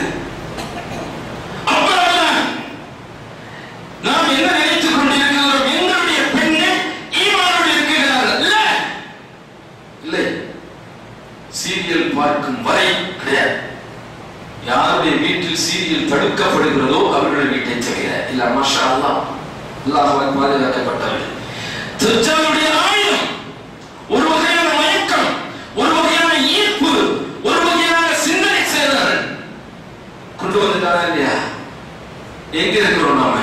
[SPEAKER 2] நாம் என்ன நினைத்துக் கொண்டிருக்கிறோம்? எங்களுடைய பெண்கள் ஈமானோடு இருக்கிறார்கள். இல்லை, சீரியல் பார்க்கும் வரை கிடையாது. யாருடைய வீட்டில் சீரியல் தடுக்கப்படுகிறதோ அவர்கள் வீட்டை தவிர. இல்ல, மாஷா அல்லாஹ், அல்லாஹ்வால் பாதுகாக்கப்பட்டவர்கள். தஜ்ஜாலுடைய ஆயுதம் ஒரு வகையான மயக்கம், ஒரு வகையான ஈர்ப்பு, ஒரு வகையான சிந்தனை செயல்கள் கொண்டு வந்துட்டாரா இல்லையா? எங்க இருக்கிறோம் நாம?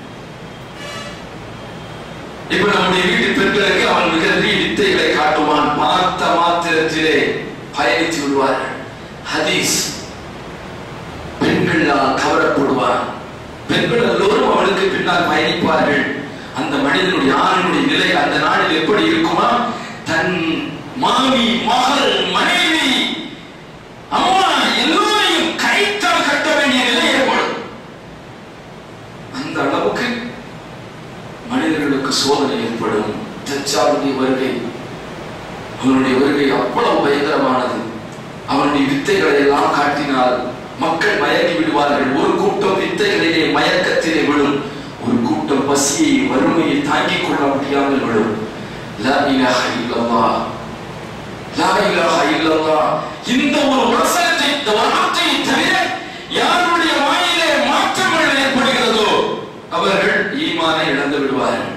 [SPEAKER 2] இப்ப நம்முடைய வீட்டு பெண்களுக்கு அவன் மிகப்பெரிய வித்தைகளை காட்டுவான். பார்த்த மாத்திரத்திலே பயணித்து விடுவார்கள். ஹதீஸ். பெண்களால் கவரப்படுவான். பெண்கள் எல்லோரும் அவனுக்கு பின்னால் பயணிப்பார்கள். அந்த மனிதனுடைய ஆணுடைய நிலை அந்த நாளில் எப்படி இருக்குமா? தன் மாமி, மகள், மனைவி, அம்மா எல்லோரையும் கைத்தால் கட்ட வேண்டிய நிலை ஏற்படும். அந்த அளவுக்கு மனிதர்களுக்கு சோதனை ஏற்படும். தஜ்ஜாலுடைய வருகை, அவனுடைய வருகை அவ்வளவு பயங்கரமானது. அவனுடைய வித்தைகளை எல்லாம் காட்டினால் மக்கள் மயங்கி விடுவார்கள். ஒரு கூட்டம் வித்தைகளிலே மயக்கத்திலே விடும், ஒரு கூட்டம் பசியை, வறுமையை தாங்கிக் கொள்ள முடியாமல் விடும். லா இலாஹ இல்லல்லாஹ், லா இலாஹ இல்லல்லாஹ். இந்த ஒரு வசனத்தை, இந்த வார்த்தையை தவிர யாருடைய வாயிலே மாற்றங்கள் ஏற்படுகிறதோ அவர்கள் ஈமானை இழந்து விடுவார்கள்.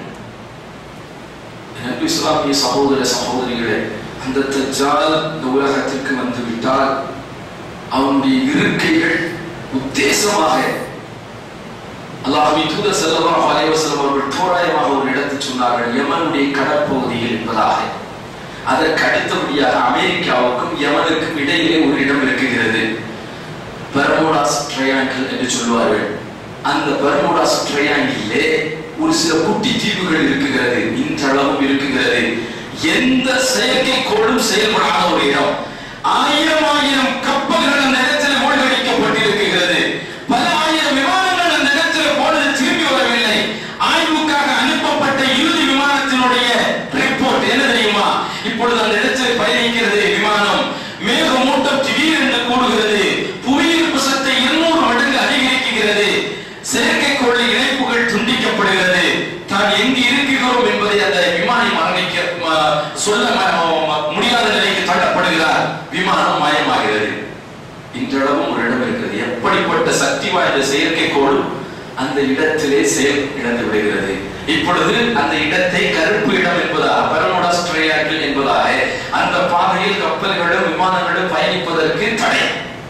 [SPEAKER 2] நபி இஸ்லாமிய சகோதர சகோதரிகளே, அந்த தஜ்ஜால் இந்த உலகத்திற்கு வந்து விட்டால் அவனுடைய இருக்கைகள் உத்தேசமாக அல்லாஹ்வின் தூதர் ஸல்லல்லாஹு அலைஹி வஸல்லம் அவர்கள் தோராயமாக ஒரு இடத்தை சொன்னார்கள், யமனுடைய கடற்பகுதியில் என்பதாக. அதற்கு அடுத்தபடியாக அமெரிக்காவுக்கும் யமனுக்கும் இடையிலே ஒரு இடம் இருக்குகிறது. பெர்முடாஸ் ட்ரையாங்கிள் என்று சொல்வார்கள். அந்த பெர்முடாஸ் ட்ரையாங்கிளிலே ஒரு சில குட்டி தீவுகள் இருக்குகிறது, இன்றளவும் இருக்குகிறது. எந்த செயற்கைக்கோளும் செயல்படாத ஒரு இடம். ஆயிரம் கப்பல்கள் அந்த இடத்தில் மூழ்கடிக்கப்பட்டிருக்கிறது. பல ஆயிரம் விமானங்கள் அந்த இடத்தில் போனது திரும்பி வரவில்லை. ஆய்வுக்காக அனுப்பப்பட்ட இறுதி விமானத்தினுடைய ரிப்போர்ட் என்ன தெரியுமா? இப்பொழுது அந்த இடத்தில் பயணிக்கிறது விமானம். மேகமூட்டம் திடீரென்று கூடுகிறது. புவியீர்ப்பு சக்தி 200 மடங்கு அதிகரிக்கிறது. செயற்கைக்கோளின் இணைப்புகள் துண்டிக்கப்படுகிறது. தான் எங்கு இருக்கிறோம் என்பதை அந்த விமானம் சொல்ல முடியாத நிலைக்கு தள்ளப்படும். தள்ளப்படுகிறார், விமானம் மாயமாகிறது. இன்றளவும் ஒரு இடம் இருக்கிறது. எப்படிப்பட்ட சக்தி வாய்ந்த செயற்கைக்கோள் அந்த இடத்திலே செயல் இழந்து விடுகிறது. இப்பொழுது அந்த இடத்தை கருப்பு இடம் என்பதாக, பெர்முடா ட்ரையாங்கிள் என்பதாக, அந்த பாதையில் கப்பல்களும் விமானங்களும் பயணிப்பதற்கு தடை.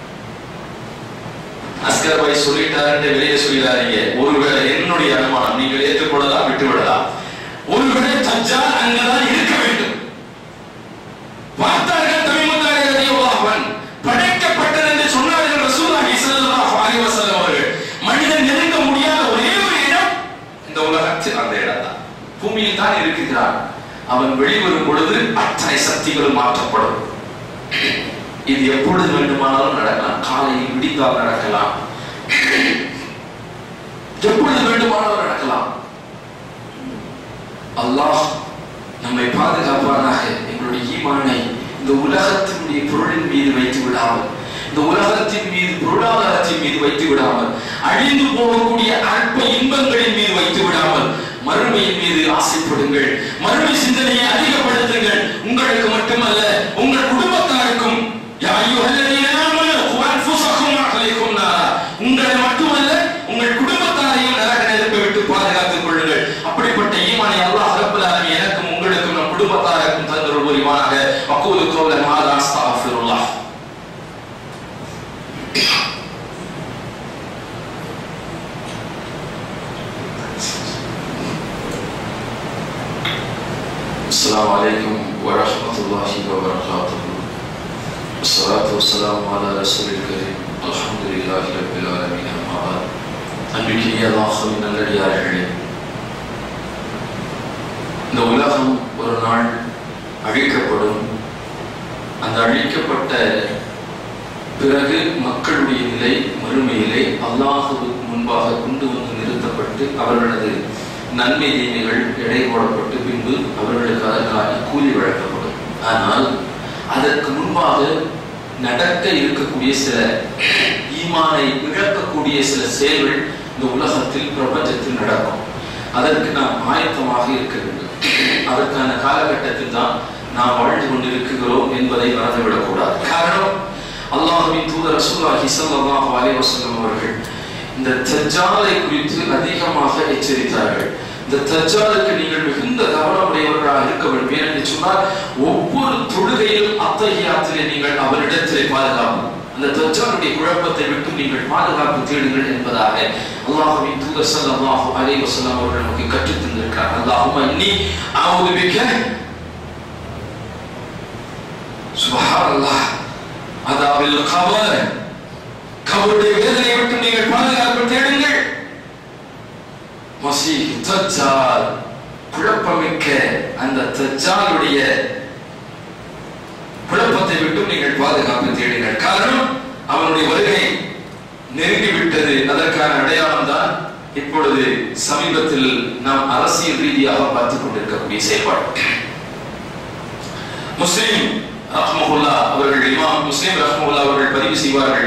[SPEAKER 2] அஸ்கர் பாய் சொல்லிட்டாரு, வெளியே சொல்லிடாதீங்க. ஒருவேளை என்னுடைய அனுமானம், நீங்கள் ஏற்றுக்கொள்ளலாம், விட்டுவிடலாம். ஒருவேளை தஜ்ஜால் அங்கதான் இருக்க வேண்டும். பார்த்தார்கள் தமிழ்முத்தாரி ரலியல்லாஹு அன்ஹு, படைக்கப்பட்டது என்று சொன்னார்கள் ரசூலுல்லாஹி ஸல்லல்லாஹு அலைஹி வஸல்லம் அவர்கள். மனிதன் நெருங்க முடியாத ஒரே ஒரு இடம் இந்த உலகத்தில் அந்த இடம் தான். பூமியில் தான் இருக்கிறான். அவன் வெளிவரும் பொழுது அத்தனை சக்திகளும் மாற்றப்படும். இது எப்பொழுது வேண்டுமானாலும் நடக்கலாம். காலையில் விடிந்தால் நடக்கலாம், எப்பொழுது வேண்டுமானாலும் நடக்கலாம். அல்லாஹ் நம்மை பாதுகாப்பானாக. எங்களுடைய ஈமானை இந்த உலகத்தினுடைய பொருளின் மீது வைத்து விடாமல், இந்த உலகத்தின் மீது, பொருளாதாரத்தின் மீது வைத்து விடாமல், அழிந்து போகக்கூடிய அற்ப இன்பங்களின் மீது வைத்து விடாமல், மறுமையின் மீது ஆசைப்படுங்கள். மறுமை சிந்தனையை அதிகப்படுத்துங்கள். உங்களுக்கு மட்டுமல்ல, உங்கள் குடும்பத்தாருக்கும். உங்களை மட்டுமல்ல, உங்கள் குடும்பத்தாரையும் நரக நெருப்பை விட்டு பாதுகாத்துக் கொள்ளுங்கள். அப்படிப்பட்ட ஈமானை அல்லாஹ் ரப்பல் ஆலமீன் எனக்கும் உங்களுக்கும் நம் குடும்பத்தாருக்கும் தந்தருள் புரிவானாக. அகூலு கௌலன் ஹாதா அஸ்தக்ஃபிருல்லாஹ். அஸ்ஸலாமு அலைக்கும் வரஹ்மத்துல்லாஹி வபரகாத்துஹு. வஸ்ஸலாத்து வஸ்ஸலாமு அலா ரசூலில் கரீம். அல்ஹம்துலில்லாஹி ரப்பில் ஆலமீன். அம்மா பஅத். அன்பிற்குரிய அல்லாஹ்வின் நல்லடியார்களே, இந்த உலகம் ஒரு நாள் அழிக்கப்படும். அந்த அழிக்கப்பட்ட பிறகு மக்களுடைய நிலை மறுமையிலே அல்லாஹ்வுக்கு முன்பாக கொண்டு வந்து நிறுத்தப்பட்டு அவர்களது நன்மை தீமைகள் எடை போடப்பட்டு பின்பு அவர்களுக்கு அதற்கான கூலி வழங்கப்படும். ஆனால் அதற்கு முன்பாக நடக்க இருக்கக்கூடிய சில ஈமானை இழக்கக்கூடிய சில செயல்கள் இந்த உலகத்தில் பிரபஞ்சத்தில் நடக்கும். அதற்கு நாம் ஆயத்தமாக இருக்க வேண்டும். அதற்கான காலகட்டத்தில் தான் நாம் வாழ்ந்து கொண்டிருக்கிறோம் என்பதை மறந்துவிடக்கூடாது. காரணம், அல்லாஹ்வின் தூதர் ரசூலுல்லாஹி ஸல்லல்லாஹு அலைஹி வஸல்லம் அவர்கள் இந்த தஜ்ஜாலை குறித்து அதிகமாக எச்சரித்தார்கள். இந்த தஜ்ஜாலுக்கு நீங்கள் மிகுந்த கவனமுடையவர்களாக இருக்க வேண்டும். ஏனென்று சொன்னால், ஒவ்வொரு தொழுகையிலும் அத்தஹியாத்திலே நீங்கள் அவரிடத்திலே பாதுகாப்பு, அந்த தஜ்ஜாலுடைய குழப்பத்தை விட்டு நீங்கள் பாதுகாப்பு தேடுங்கள் என்பதாக அல்லாஹ்வின் தூதர் ஸல்லல்லாஹு அலைஹி வஸல்லம் அவர்கள் நமக்கு கற்றுத் தந்திருக்கிறார். அல்லாஹும்ம இன்னி அஊது பிக, சுப்ஹானல்லாஹ், அதாபில் கபர், கபருடைய வேதனை விட்டு நீங்கள் பாதுகாப்பு தேடுங்கள். மஸீஹ் தஜ்ஜால், குழப்பமிக்க அந்த தஜ்ஜாலுடைய குழப்பத்தை விட்டு நீங்கள் பாதுகாப்பு தேடுங்கள். காரணம், அவனுடைய வருகை நெருங்கிவிட்டது. அதற்கான அடையாளம் தான் இப்பொழுது சமீபத்தில் நாம் அரசியல் ரீதியாக பார்த்துக் கொண்டிருக்கக்கூடிய செயல்பாடு. முஸ்லிம் ரஹ்மஹுல்லா அவர்கள், இமாம் முஸ்லிம் ரஹ்மஹுல்லா அவர்கள் பதிவு செய்வார்கள்,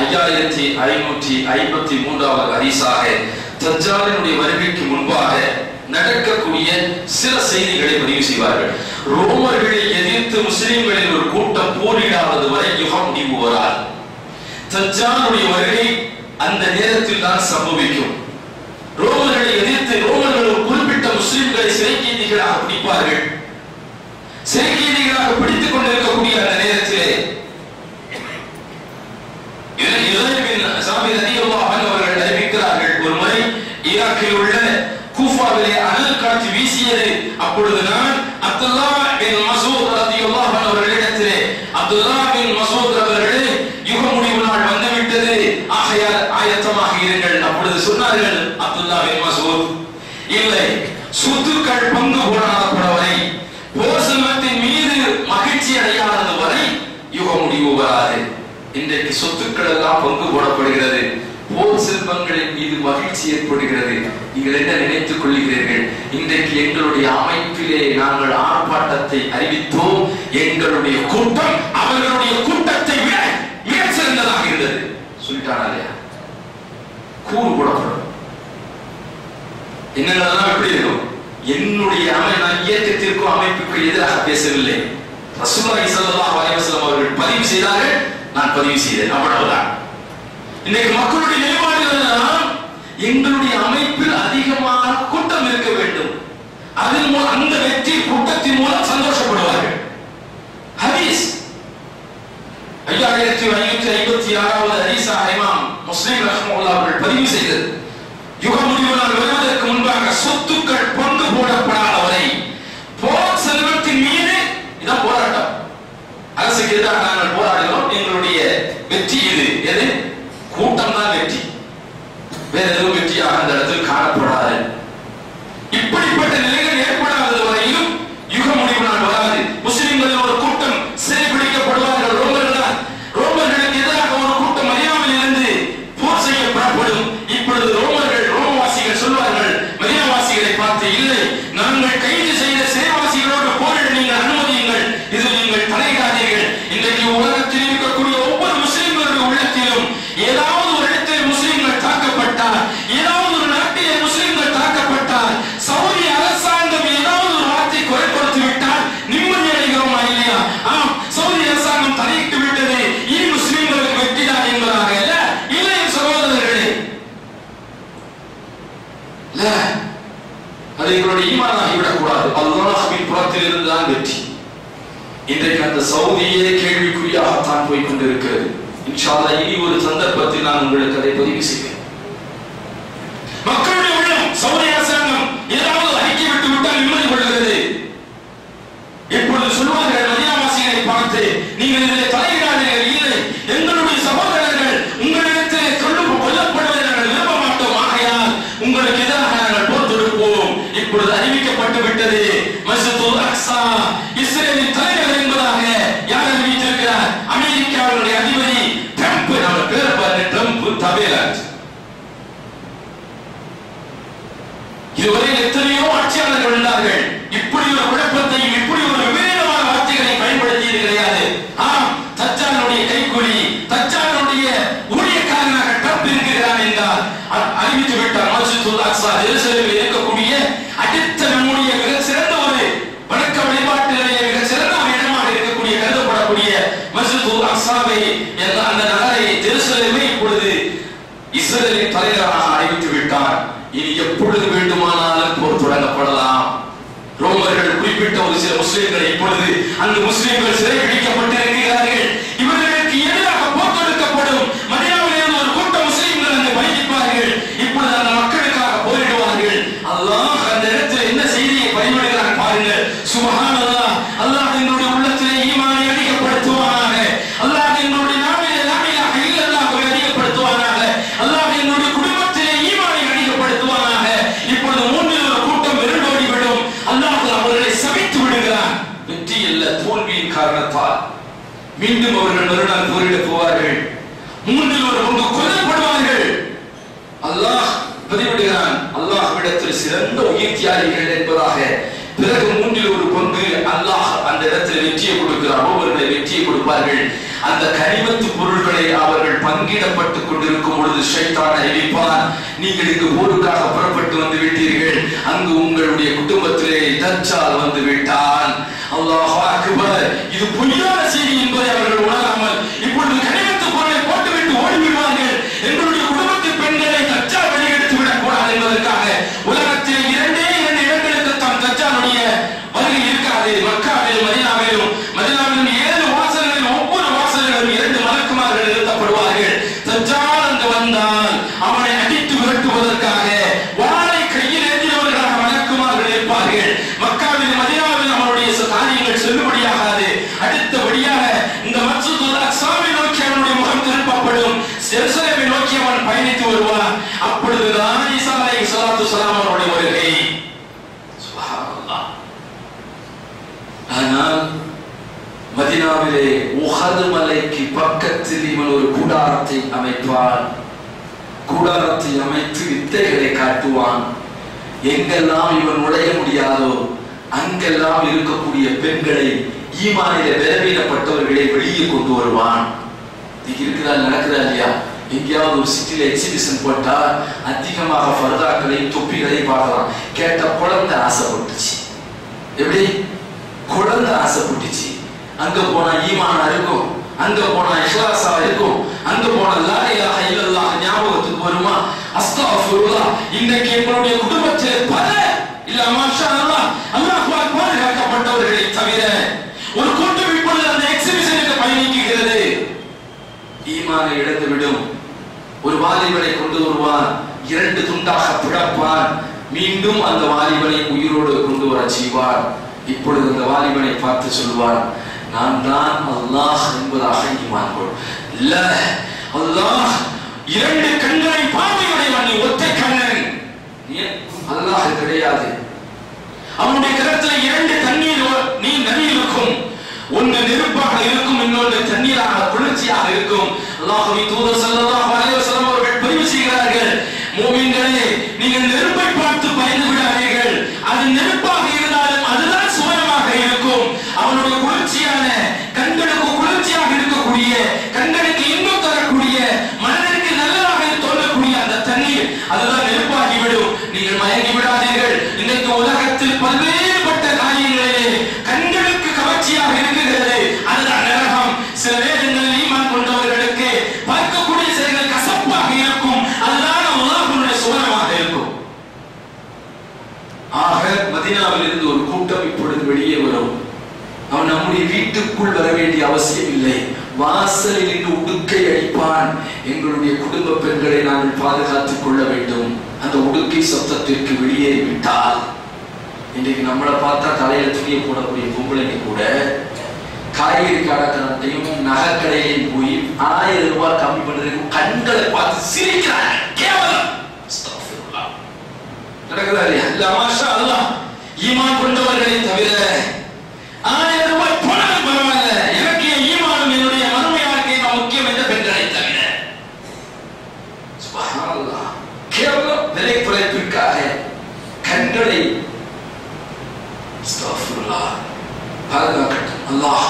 [SPEAKER 2] 5553வது ஹதீஸாக தஜ்ஜாலினுடைய வருகைக்கு முன்பாக நடக்கக்கூடிய சில செய்திகளை பதிவு செய்வார்கள். ரோமர்களை எதிர்த்து முஸ்லிம்களின் ஒரு கூட்டம் போரிடாதது வரை யுகம் முடிவு வராது. தஜ்ஜாலுடைய வருகை அந்த நேரத்தில் தான் சம்பவிக்கும். ரோமர்களை எதிர்த்து ரோமர்கள் ஒரு குறிப்பிட்ட முஸ்லிம்களை சிறை கைதிகளாக பிடிப்பார்கள். சிறை கைதிகளாக பிடித்துக் கொண்டிருக்கக்கூடிய அந்த நேரத்திலே அவர்கள் அறிவிக்கிறார்கள், ஒரு முறை ஈராக்கில் உள்ள கூஃபாவிலே அனல் காற்று வீசியது. அப்பொழுது நான் அப்துல்லா பின் மசூத் ரலியல்லாஹு அன்ஹு அவர்களிடத்திலே, அப்துல்லா பின் மசூத் அவர்களே, யுக முடிவு நாள் வந்துவிட்டது, ஆகையால் ஆயத்தமாக இருங்கள். அப்பொழுது சொன்னார்கள் அப்துல்லா பின் மசூத், இல்லை, சொத்துக்கள் பங்கு போடாத வரை, போர் செல்வத்தின் மீது மகிழ்ச்சி அடையாதது வரை யுக முடிவு வராது. இன்றைக்கு சொத்துக்கள் எல்லாம் பங்கு போடப்படுகிறது, போர் செல்வங்களின் மீது மகிழ்ச்சி ஏற்படுகிறது. நீங்கள் என்ன நினைத்துக் கொள்கிறீர்கள்? இன்றைக்கு எங்களுடைய அமைப்பிலே நாங்கள் ஆர்ப்பாட்டத்தை அறிவித்தோம். எங்களுடைய கூட்டம் அவர்களுடைய கூட்டத்தை விட மிக சிறந்ததாக இருந்தது சொல்லிட்டானா இல்லையா? கூறு போடப்படும். என்னென்னலாம் எப்படி இருக்கும்? என்னுடைய நான் இயக்கத்திற்கும் அமைப்புக்கு எதிராக பேசவில்லை, ரசூலுல்லாஹி ஸல்லல்லாஹு அலைஹி வஸல்லம் அவர்கள் பதிவு செய்தார்கள், நான் பதிவு செய்தேன், அவ்வளவுதான். இன்னைக்கு மக்களுடைய நிலைப்பாடுகள் எல்லாம் எங்களுடைய அமைப்பில் அதிகமான கூட்டம் இருக்க வேண்டும், அதன் மூலம் அந்த வெற்றி கூட்டத்தின் மூலம் சந்தோஷப்படுவார்கள். ஹதீஸ் 5556வது ஹதீஸா இமாம் முஸ்லிம் ரஹ்மத்துல்லாஹி அவர்கள் பதிவு செய்தது. யுக முடிவு நாள் வருவதற்கு முன்பாக சொத்துக்கள் பங்கு போடப்படாத வரை போர் செல்வத்தின் மீது இதான் போராட்டம். அரசுக்கு எதிராக நாங்கள் போராடுகிறோம், எங்களுடைய வெற்றி இது. எது? கூட்டம் தான் வெற்றி, வேற எதுவும் வெற்றியாக அந்த இடத்தில் காணப்படாது. இப்படிப்பட்ட நிலைகள் ஏற்படாத வரையிலும் யுக முடிவு நாள் வராது. முஸ்லிம்கள் ஒரு கூட்டம் சிறைபிடிக்கப்படுவார்கள், ரோமர்களுக்கு எதிராக ஒரு கூட்டம் மதீனாவில் இருந்து போர் செய்ய புறப்படும். இப்பொழுது ரோமவாசிகள் சொல்வார்கள் மதீனாவாசிகளை பார்த்து, இல்லை, நாங்கள் கைது செய்த சிறைவாசிகளோடு போரிட நீங்கள் அனுமதியுங்கள், இதில் நீங்கள் தலையிடாதீர்கள். இன்றைக்கு உலகத்தில் இருக்கக்கூடிய ஒவ்வொரு முஸ்லிம்களுடைய உள்ளத்திலும் ஏதாவது ஒரு இடத்தில் முஸ்லிம்கள் தாக்கப்பட்டால், ஏதாவது ஒரு நாட்டிலே முஸ்லிம்கள் தாக்கப்பட்டால், சவுதி அரசாங்கம் ஏதாவது ஒரு வார்த்தை குறை கொடுத்து விட்டால் நிம்மதி அடைகிறோமா இல்லையா? ஆம், சவுதி அரசாங்கம் தலையிட்டு விட்டது, இனி முஸ்லிம்களுக்கு வெற்றிதான் என்பதாக. இல்லை சகோதரர்களே, அது எங்களுடைய ஈமானாகி விடக்கூடாது. அல்லாஹ்வின் புறத்தில் இருந்துதான் வெற்றி. இன்றைக்கு அந்த சவுதியே கேள்விக்குறியாகத்தான் போய் கொண்டிருக்கிறது. இன்ஷா அல்லாஹ் இனி ஒரு சந்தர்ப்பத்தில் நான் உங்களுக்கு அதை பதிவு செய்வேன். மக்களுடைய உள்ளம் சவுதி அரசாங்கம் ஏதாவது அறிக்கை விட்டு விட்டால் நிம்மதி கொள்கிறது. இப்பொழுது சொல்வார்கள் மதீனாவாசிகளை பார்த்து, நீங்கள் இதில் தலையிடாதீர்கள், இல்லை, எங்களுடைய சகோதரர்கள் உங்களிடத்தில் கொல்லப்படுவதை நாங்கள் விரும்ப மாட்டோம், ஆகையால் உங்களுக்கு எதிராக நாங்கள் போர் தொடுப்போம். இப்பொழுது அறிவிக்கப்பட்டு விட்டது, மஸ்ஜிதுல் அக்ஸா இஸ்ரேலின் தலைவர் என்பதாக யார் அறிவித்திருக்கிறார்? அமெரிக்காவுடைய அதிபதி ட்ரம்ப். நம்ம பேரை பாருங்க, ட்ரம்ப் தவேலாட். இதுவரை எத்தனையோ ஆட்சியாளர்கள் இருந்தார்கள், இப்படி ஒரு குழப்பத்தையும் இப்படி ஒரு விவேகமான வார்த்தைகளை பயன்படுத்தியது கிடையாது. ஆம், தஜ்ஜாலுடைய கைக்கூலி, தஜ்ஜாலுடைய ஊழியக்காரனாக ட்ரம்ப் இருக்கிறான் என்றால் அறிவித்து விட்டார். மஸ்ஜிதுல் அக்ஸா எருசலேமில் இருக்கக்கூடிய அடுத்த நம்முடைய மிக சிறந்த ஒரு வணக்க வழிபாட்டிலேயே மிக சிறந்த ஒரு இடமாக இருக்கக்கூடிய கருதப்படக்கூடிய மஸ்ஜிதுல் அக்ஸாவை அந்த நகரை எருசலேமை இப்பொழுது இஸ்ரேலின் தலைவராக அறிவித்து விட்டார். இனி எப்பொழுது வேண்டுமானாலும் போர் தொடங்கப்படலாம். ரோமர்கள் குறிப்பிட்ட ஒரு சில முஸ்லிம்கள் இப்பொழுது அந்த முஸ்லிம்கள் சிறை பிடிக்கப்பட்டிருக்கிறார்கள். இவர்களுக்கு எதிராக போர் தொடுக்கப்படும். மதீனாவில் இருந்து ஒரு கூட்டம் முஸ்லிம்கள் அங்கு பயணிப்பார்கள். இப்பொழுது அந்த மக்களுக்காக போரிடுவார்கள். அல்லாஹ் அந்த இடத்தில் என்ன செய்தியை பயன்படுகிறான் பாருங்கள். சுப்ஹானல்லாஹ். அல்லாஹ் எங்களுடைய உள்ளத்திலே ஈமானை அதிகப்படுத்துவானாக. அல்லாஹ் எங்களுடைய நாவிலே லா இலாஹ இல்லல்லாஹ்வை அதிகப்படுத்துவானாக. அல்லாஹ் எங்களுடைய குடும்பத்திலே ஈமானை அதிகப்படுத்துவானாக. இப்பொழுது மூன்றில் ஒரு கூட்டம் விருண்டோடி விடும். அல்லாஹ் அவர்களை சபித்து விடுகிறான். வெற்றி அல்ல, தோல்வியின் காரணத்தால் மீண்டும் அவர்கள் மறுநாள் போரிட போவார்கள். மூன்றில் ஒரு பங்கு கொல்லப்படுவார்கள். அல்லாஹ் பதிவிடுகிறான், அல்லாஹ்விடத்தில் சிறந்த உயிர் தியாகிகள் என்பதாக. பிறகு மூன்றில் ஒரு பங்கு அல்லாஹ் அந்த இடத்தில் வெற்றியை கொடுக்கிறார். அவர்களை வெற்றியை கொடுப்பார்கள். அந்த கனிமத்து பொருள்களை அவர்கள் பங்கிடப்பட்டுக் கொண்டிருக்கும் பொழுது ஷைத்தான் அறிவிப்பான், நீங்கள் இங்கு போருக்காக புறப்பட்டு வந்து விட்டீர்கள், அங்கு உங்களுடைய குடும்பத்திலே தஜ்ஜால் வந்து விட்டான். அல்லாஹ் அக்பர். இது பொய்யான செய்தி என்பதை அவர்கள் உணராமல் இப்பொழுது கனிமத்து பொருளை போட்டுவிட்டு ஓடிவிடுவார்கள். எங்களுடைய குடும்பத்து பெண்களை தஜ்ஜால் வெளியெடுத்து விடக்கூடாது என்பதற்காக உலகத்தில் இரண்டு இடங்களுக்கு தான் தஜ்ஜாலுடைய வருகை இருக்காது. மக்காவிலும் மதீனாவிலும் 7 வாசல்களில் ஒவ்வொரு வாசல்களிலும் 2 மலக்குமார்கள் நிறுத்தப்படுவார்கள். தஜ்ஜால் அங்கு வந்தால் அவனை அடித்து விரட்டுவதற்காக வாளை கையில் ஏந்தியவர்களாக மலக்குமார்கள் இருப்பார்கள். மக்காவில் மதீனாவில் அவனுடைய காரியங்கள் செல்லுபடியாகாது. அடுத்தபடியாக இந்த மஸ்ஜிதுல் அக்ஸாவை நோக்கி அவனுடைய முகம் திருப்பப்படும். எருசலேமை நோக்கி அவன் பயணித்து வருவான். அப்பொழுதுதான் ஈசா அலைஹிஸ்ஸலாத்து வஸலாம் அவருடைய வருகை. சுப்ஹானல்லாஹ். ஆனால் மதீனாவிலே உஹது மலைக்கு பக்கத்தில் இவன் ஒரு கூடாரத்தை அமைப்பான். கூடாரத்தை அமைத்து வித்தைகளை காட்டுவான். எங்கெல்லாம் இவன் நுழைய முடியாதோ அங்கெல்லாம் இருக்கக்கூடிய பெண்களை, ஈமானிலே பலவீனப்பட்டவர்களை வெளியே கொண்டு வருவான். இது இருக்குதா, நடக்குதா இல்லையா? எங்கேயாவது ஒரு சிட்டில எக்ஸிபிஷன் போட்டா அதிகமாக பர்தாக்களை தொப்பிகளை பார்க்கலாம். கேட்ட குழந்தை ஆசைப்பட்டுச்சு. எப்படி? குழந்தை ஆசைப்பட்டுச்சு. அங்க போனா ஈமானா இருக்கும், அங்க போனா இஹ்லாஸா இருக்கும், அங்க போனா லா இலாஹ இல்லல்லாஹ் ஞாபகத்துக்கு வருமா, அஸ்தக்ஃபிருல்லாஹ். இன்னைக்கு எங்களுடைய குடும்பத்தில் பல இல்ல மாஷா அல்லாஹ் அல்லாஹ்வால் பாதுகாக்கப்பட்டவர்களை தவிர ஒரு கூட்டம் இப்பொழுது அந்த எக்ஸிபிஷனுக்கு பயணிக்கிறது. ஈமானை இழந்துவிடும். ஒரு வாலிபனை கொண்டு வருவான், 2 துண்டாக பிளப்பான், மீண்டும் அந்த வாலிபனை உயிரோடு கொண்டு வர செய்வான். இப்பொழுது அந்த வாலிபனை பார்த்து சொல்வான், நான் தான் அல்லாஹ் என்பதாக ஈமான் கொள். இல்ல, அல்லாஹ் 2 கண்களை பார்வையுடையவன், நீ ஒற்றை கண்ணன், அல்லாஹ் கிடையாது. அவனுடைய கரத்துல 2 தண்ணீர் நதி இருக்கும், ஒன்று நெருப்பாக இருக்கும், இன்னொன்று தண்ணீராக குளிர்ச்சியாக இருக்கும். அல்லாஹ்வின் தூதர் ஸல்லல்லாஹு அலைஹி வஸல்லம் அவர்கள் பதிவு செய்கிறார்கள், மூமின்களே நீங்கள் நெருப்பை பார்த்து பயந்து விடாதீர்கள், அது நெருப்பாக இருந்தாலும் அதுதான் சுவனமாக இருக்கும். அவனுடைய குளிர்ச்சியான கண்களுக்கு குளிர்ச்சியாக இருக்கக்கூடிய, கண்களுக்கு இன்பம் தரக்கூடிய, மனதிற்கு நல்லதாக தோன்றக்கூடிய அந்த தண்ணீர் அதுதான் நெருப்பாகிவிடும். நீங்கள் மயங்கி விடாதீர்கள். இன்றைக்கு உலகத்தில் பல்வேறுபட்ட காரியங்களிலே கண்களுக்கு கவர்ச்சியாக இருக்கிறது, அதுதான் நரகம். சில நேரங்களில் ஈமான் கொண்டவர்களுக்கு பார்க்கக்கூடிய செயல்கள் கசப்பாக இருக்கும், அதுதான் அல்லாஹ்வுடைய சுவனமாக இருக்கும். ஆக மதீனாவில் இருந்து ஒரு கூட்டம் இப்பொழுது வெளியே வரும். அவன் நம்முடைய வீட்டுக்குள் வர வேண்டிய அவசியம் இல்லை, வாசலில் நின்று உடுக்கை அடிப்பான். எங்களுடைய குடும்ப பெண்களை நாங்கள் பாதுகாத்துக் கொள்ள வேண்டும். அந்த உடுக்கை சத்தத்திற்கு வெளியேறிவிட்டால், இன்றைக்கு நம்மளை பார்த்தா தலையில துணியை போடக்கூடிய பொம்பளைங்க கூட காய்கறி கடையும் நகைக்கடையிலையும் போய் 1000 ரூபாய் கம்மி பண்றதுக்கு கண்களை பார்த்து சிரிக்கிறாங்க. கேவலம். நடக்குதா இல்லையா? இல்ல மாஷா அல்லாஹ். ஈமான் கொண்டவர்களை தவிர 1000 ரூபாய் போனாலும் பரவாயில்ல, எனக்கு ஈமானும் என்னுடைய மறுமை வாழ்க்கையும் முக்கியம் என்ற பெண்களை தவிர. சுப்ஹானல்லாஹ். கேவலம் விலை குறைப்பிற்காக கண்களை பாதுகாக்கட்டும் அல்லாஹ்.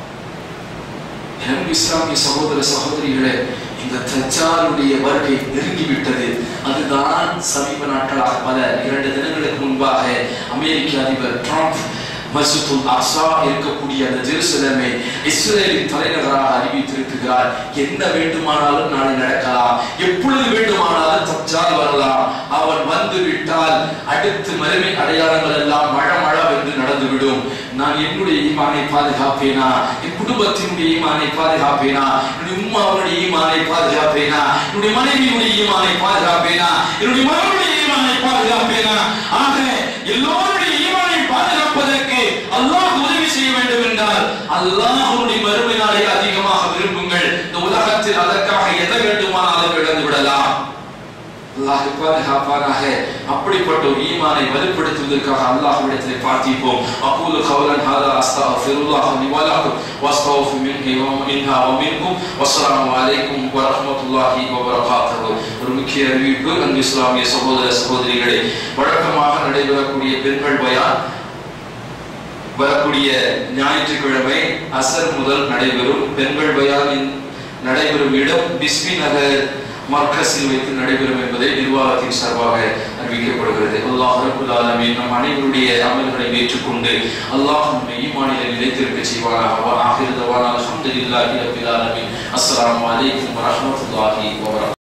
[SPEAKER 2] என் இஸ்லாமிய சகோதர சகோதரிகளே, இந்த தஜ்ஜாலுடைய வருகை நெருங்கிவிட்டது. அதுதான் சமீப நாட்களாக, பல 2 தினங்களுக்கு முன்பாக அமெரிக்க அதிபர் ட்ரம்ப் மஸ்ஜிதுல் அக்ஸா இருக்கக்கூடிய அந்த ஜெருசலேமை இஸ்ரேலின் தலைநகராக அறிவித்திருக்கிறார். என்ன வேண்டுமானாலும் நாளை நடக்கலாம், எப்பொழுது வேண்டுமானாலும் தஜ்ஜால் வரலாம். அவன் வந்து விட்டால் அடுத்து மறுமை அடையாளங்கள் எல்லாம் மழை என்று நடந்துவிடும். நான் என்னுடைய ஈமானை பாதுகாப்பேனா, என் குடும்பத்தினுடைய ஈமானை பாதுகாப்பேனா, என்னுடைய உம்மாவுடைய ஈமானை பாதுகாப்பேனா, என்னுடைய மனைவியுடைய ஈமானை பாதுகாப்பேனா, என்னுடைய மகனுடைய ஈமானை பாதுகாப்பேனா? ஆக எல்லோருடைய ஈமானை பாதுகாப்பதற்கு அல்லாஹ் உதவி செய்ய வேண்டும் என்றால் அல்லாஹ்வுடைய மறுமை நாளை அதிகமாக விரும்புங்கள். இந்த உலகத்தில் அதற்காக எதை வேண்டுமானாலும் இழந்து விடலாம். அல்லாஹ் பாதுகாப்பானாக. அப்படிப்பட்ட ஒரு ஈமானை வலுப்படுத்துவதற்காக அல்லாஹ்விடத்தில் பிரார்த்திப்போம். அகூலு கௌலன் ஹாதா அஸ்தக்ஃபிருல்லாஹ் லி வ லக்கும் வஸ்தக்ஃபிரு மின்ஹா வ மின்கும் வஸ்ஸலாமு அலைக்கும் வ ரஹ்மத்துல்லாஹி வ பரகாத்துஹு. ஒரு முக்கிய அறிவிப்பு, அன்பு இஸ்லாமிய சகோதர சகோதரிகளே, வழக்கமாக நடைபெறக்கூடிய பெண்கள் பயான் வரக்கூடிய ஞாயிற்றுக்கிழமை அசர் முதல் நடைபெறும். பெண்கள் பயான் நடைபெறும் இடம் பிஸ்மி நகர் மர்கஸில் வைத்து நடைபெறும் என்பதை நிர்வாகத்தின் சார்பாக அறிவிக்கப்படுகிறது. அல்லாஹ் ரப்பல் ஆலமீன் நம் அனைவருடைய அமல்களை ஏற்றுக்கொண்டு அல்லாஹ் நம்மை ஈமானில் நிலைத்திருக்க செய்வானாக. ஆகிரு தவானா அல்ஹம்துலில்லாஹி ரப்பில் ஆலமீன். அஸ்ஸலாமு அலைக்கும் வ ரஹ்மத்துல்லாஹி வ பரகாத்துஹு.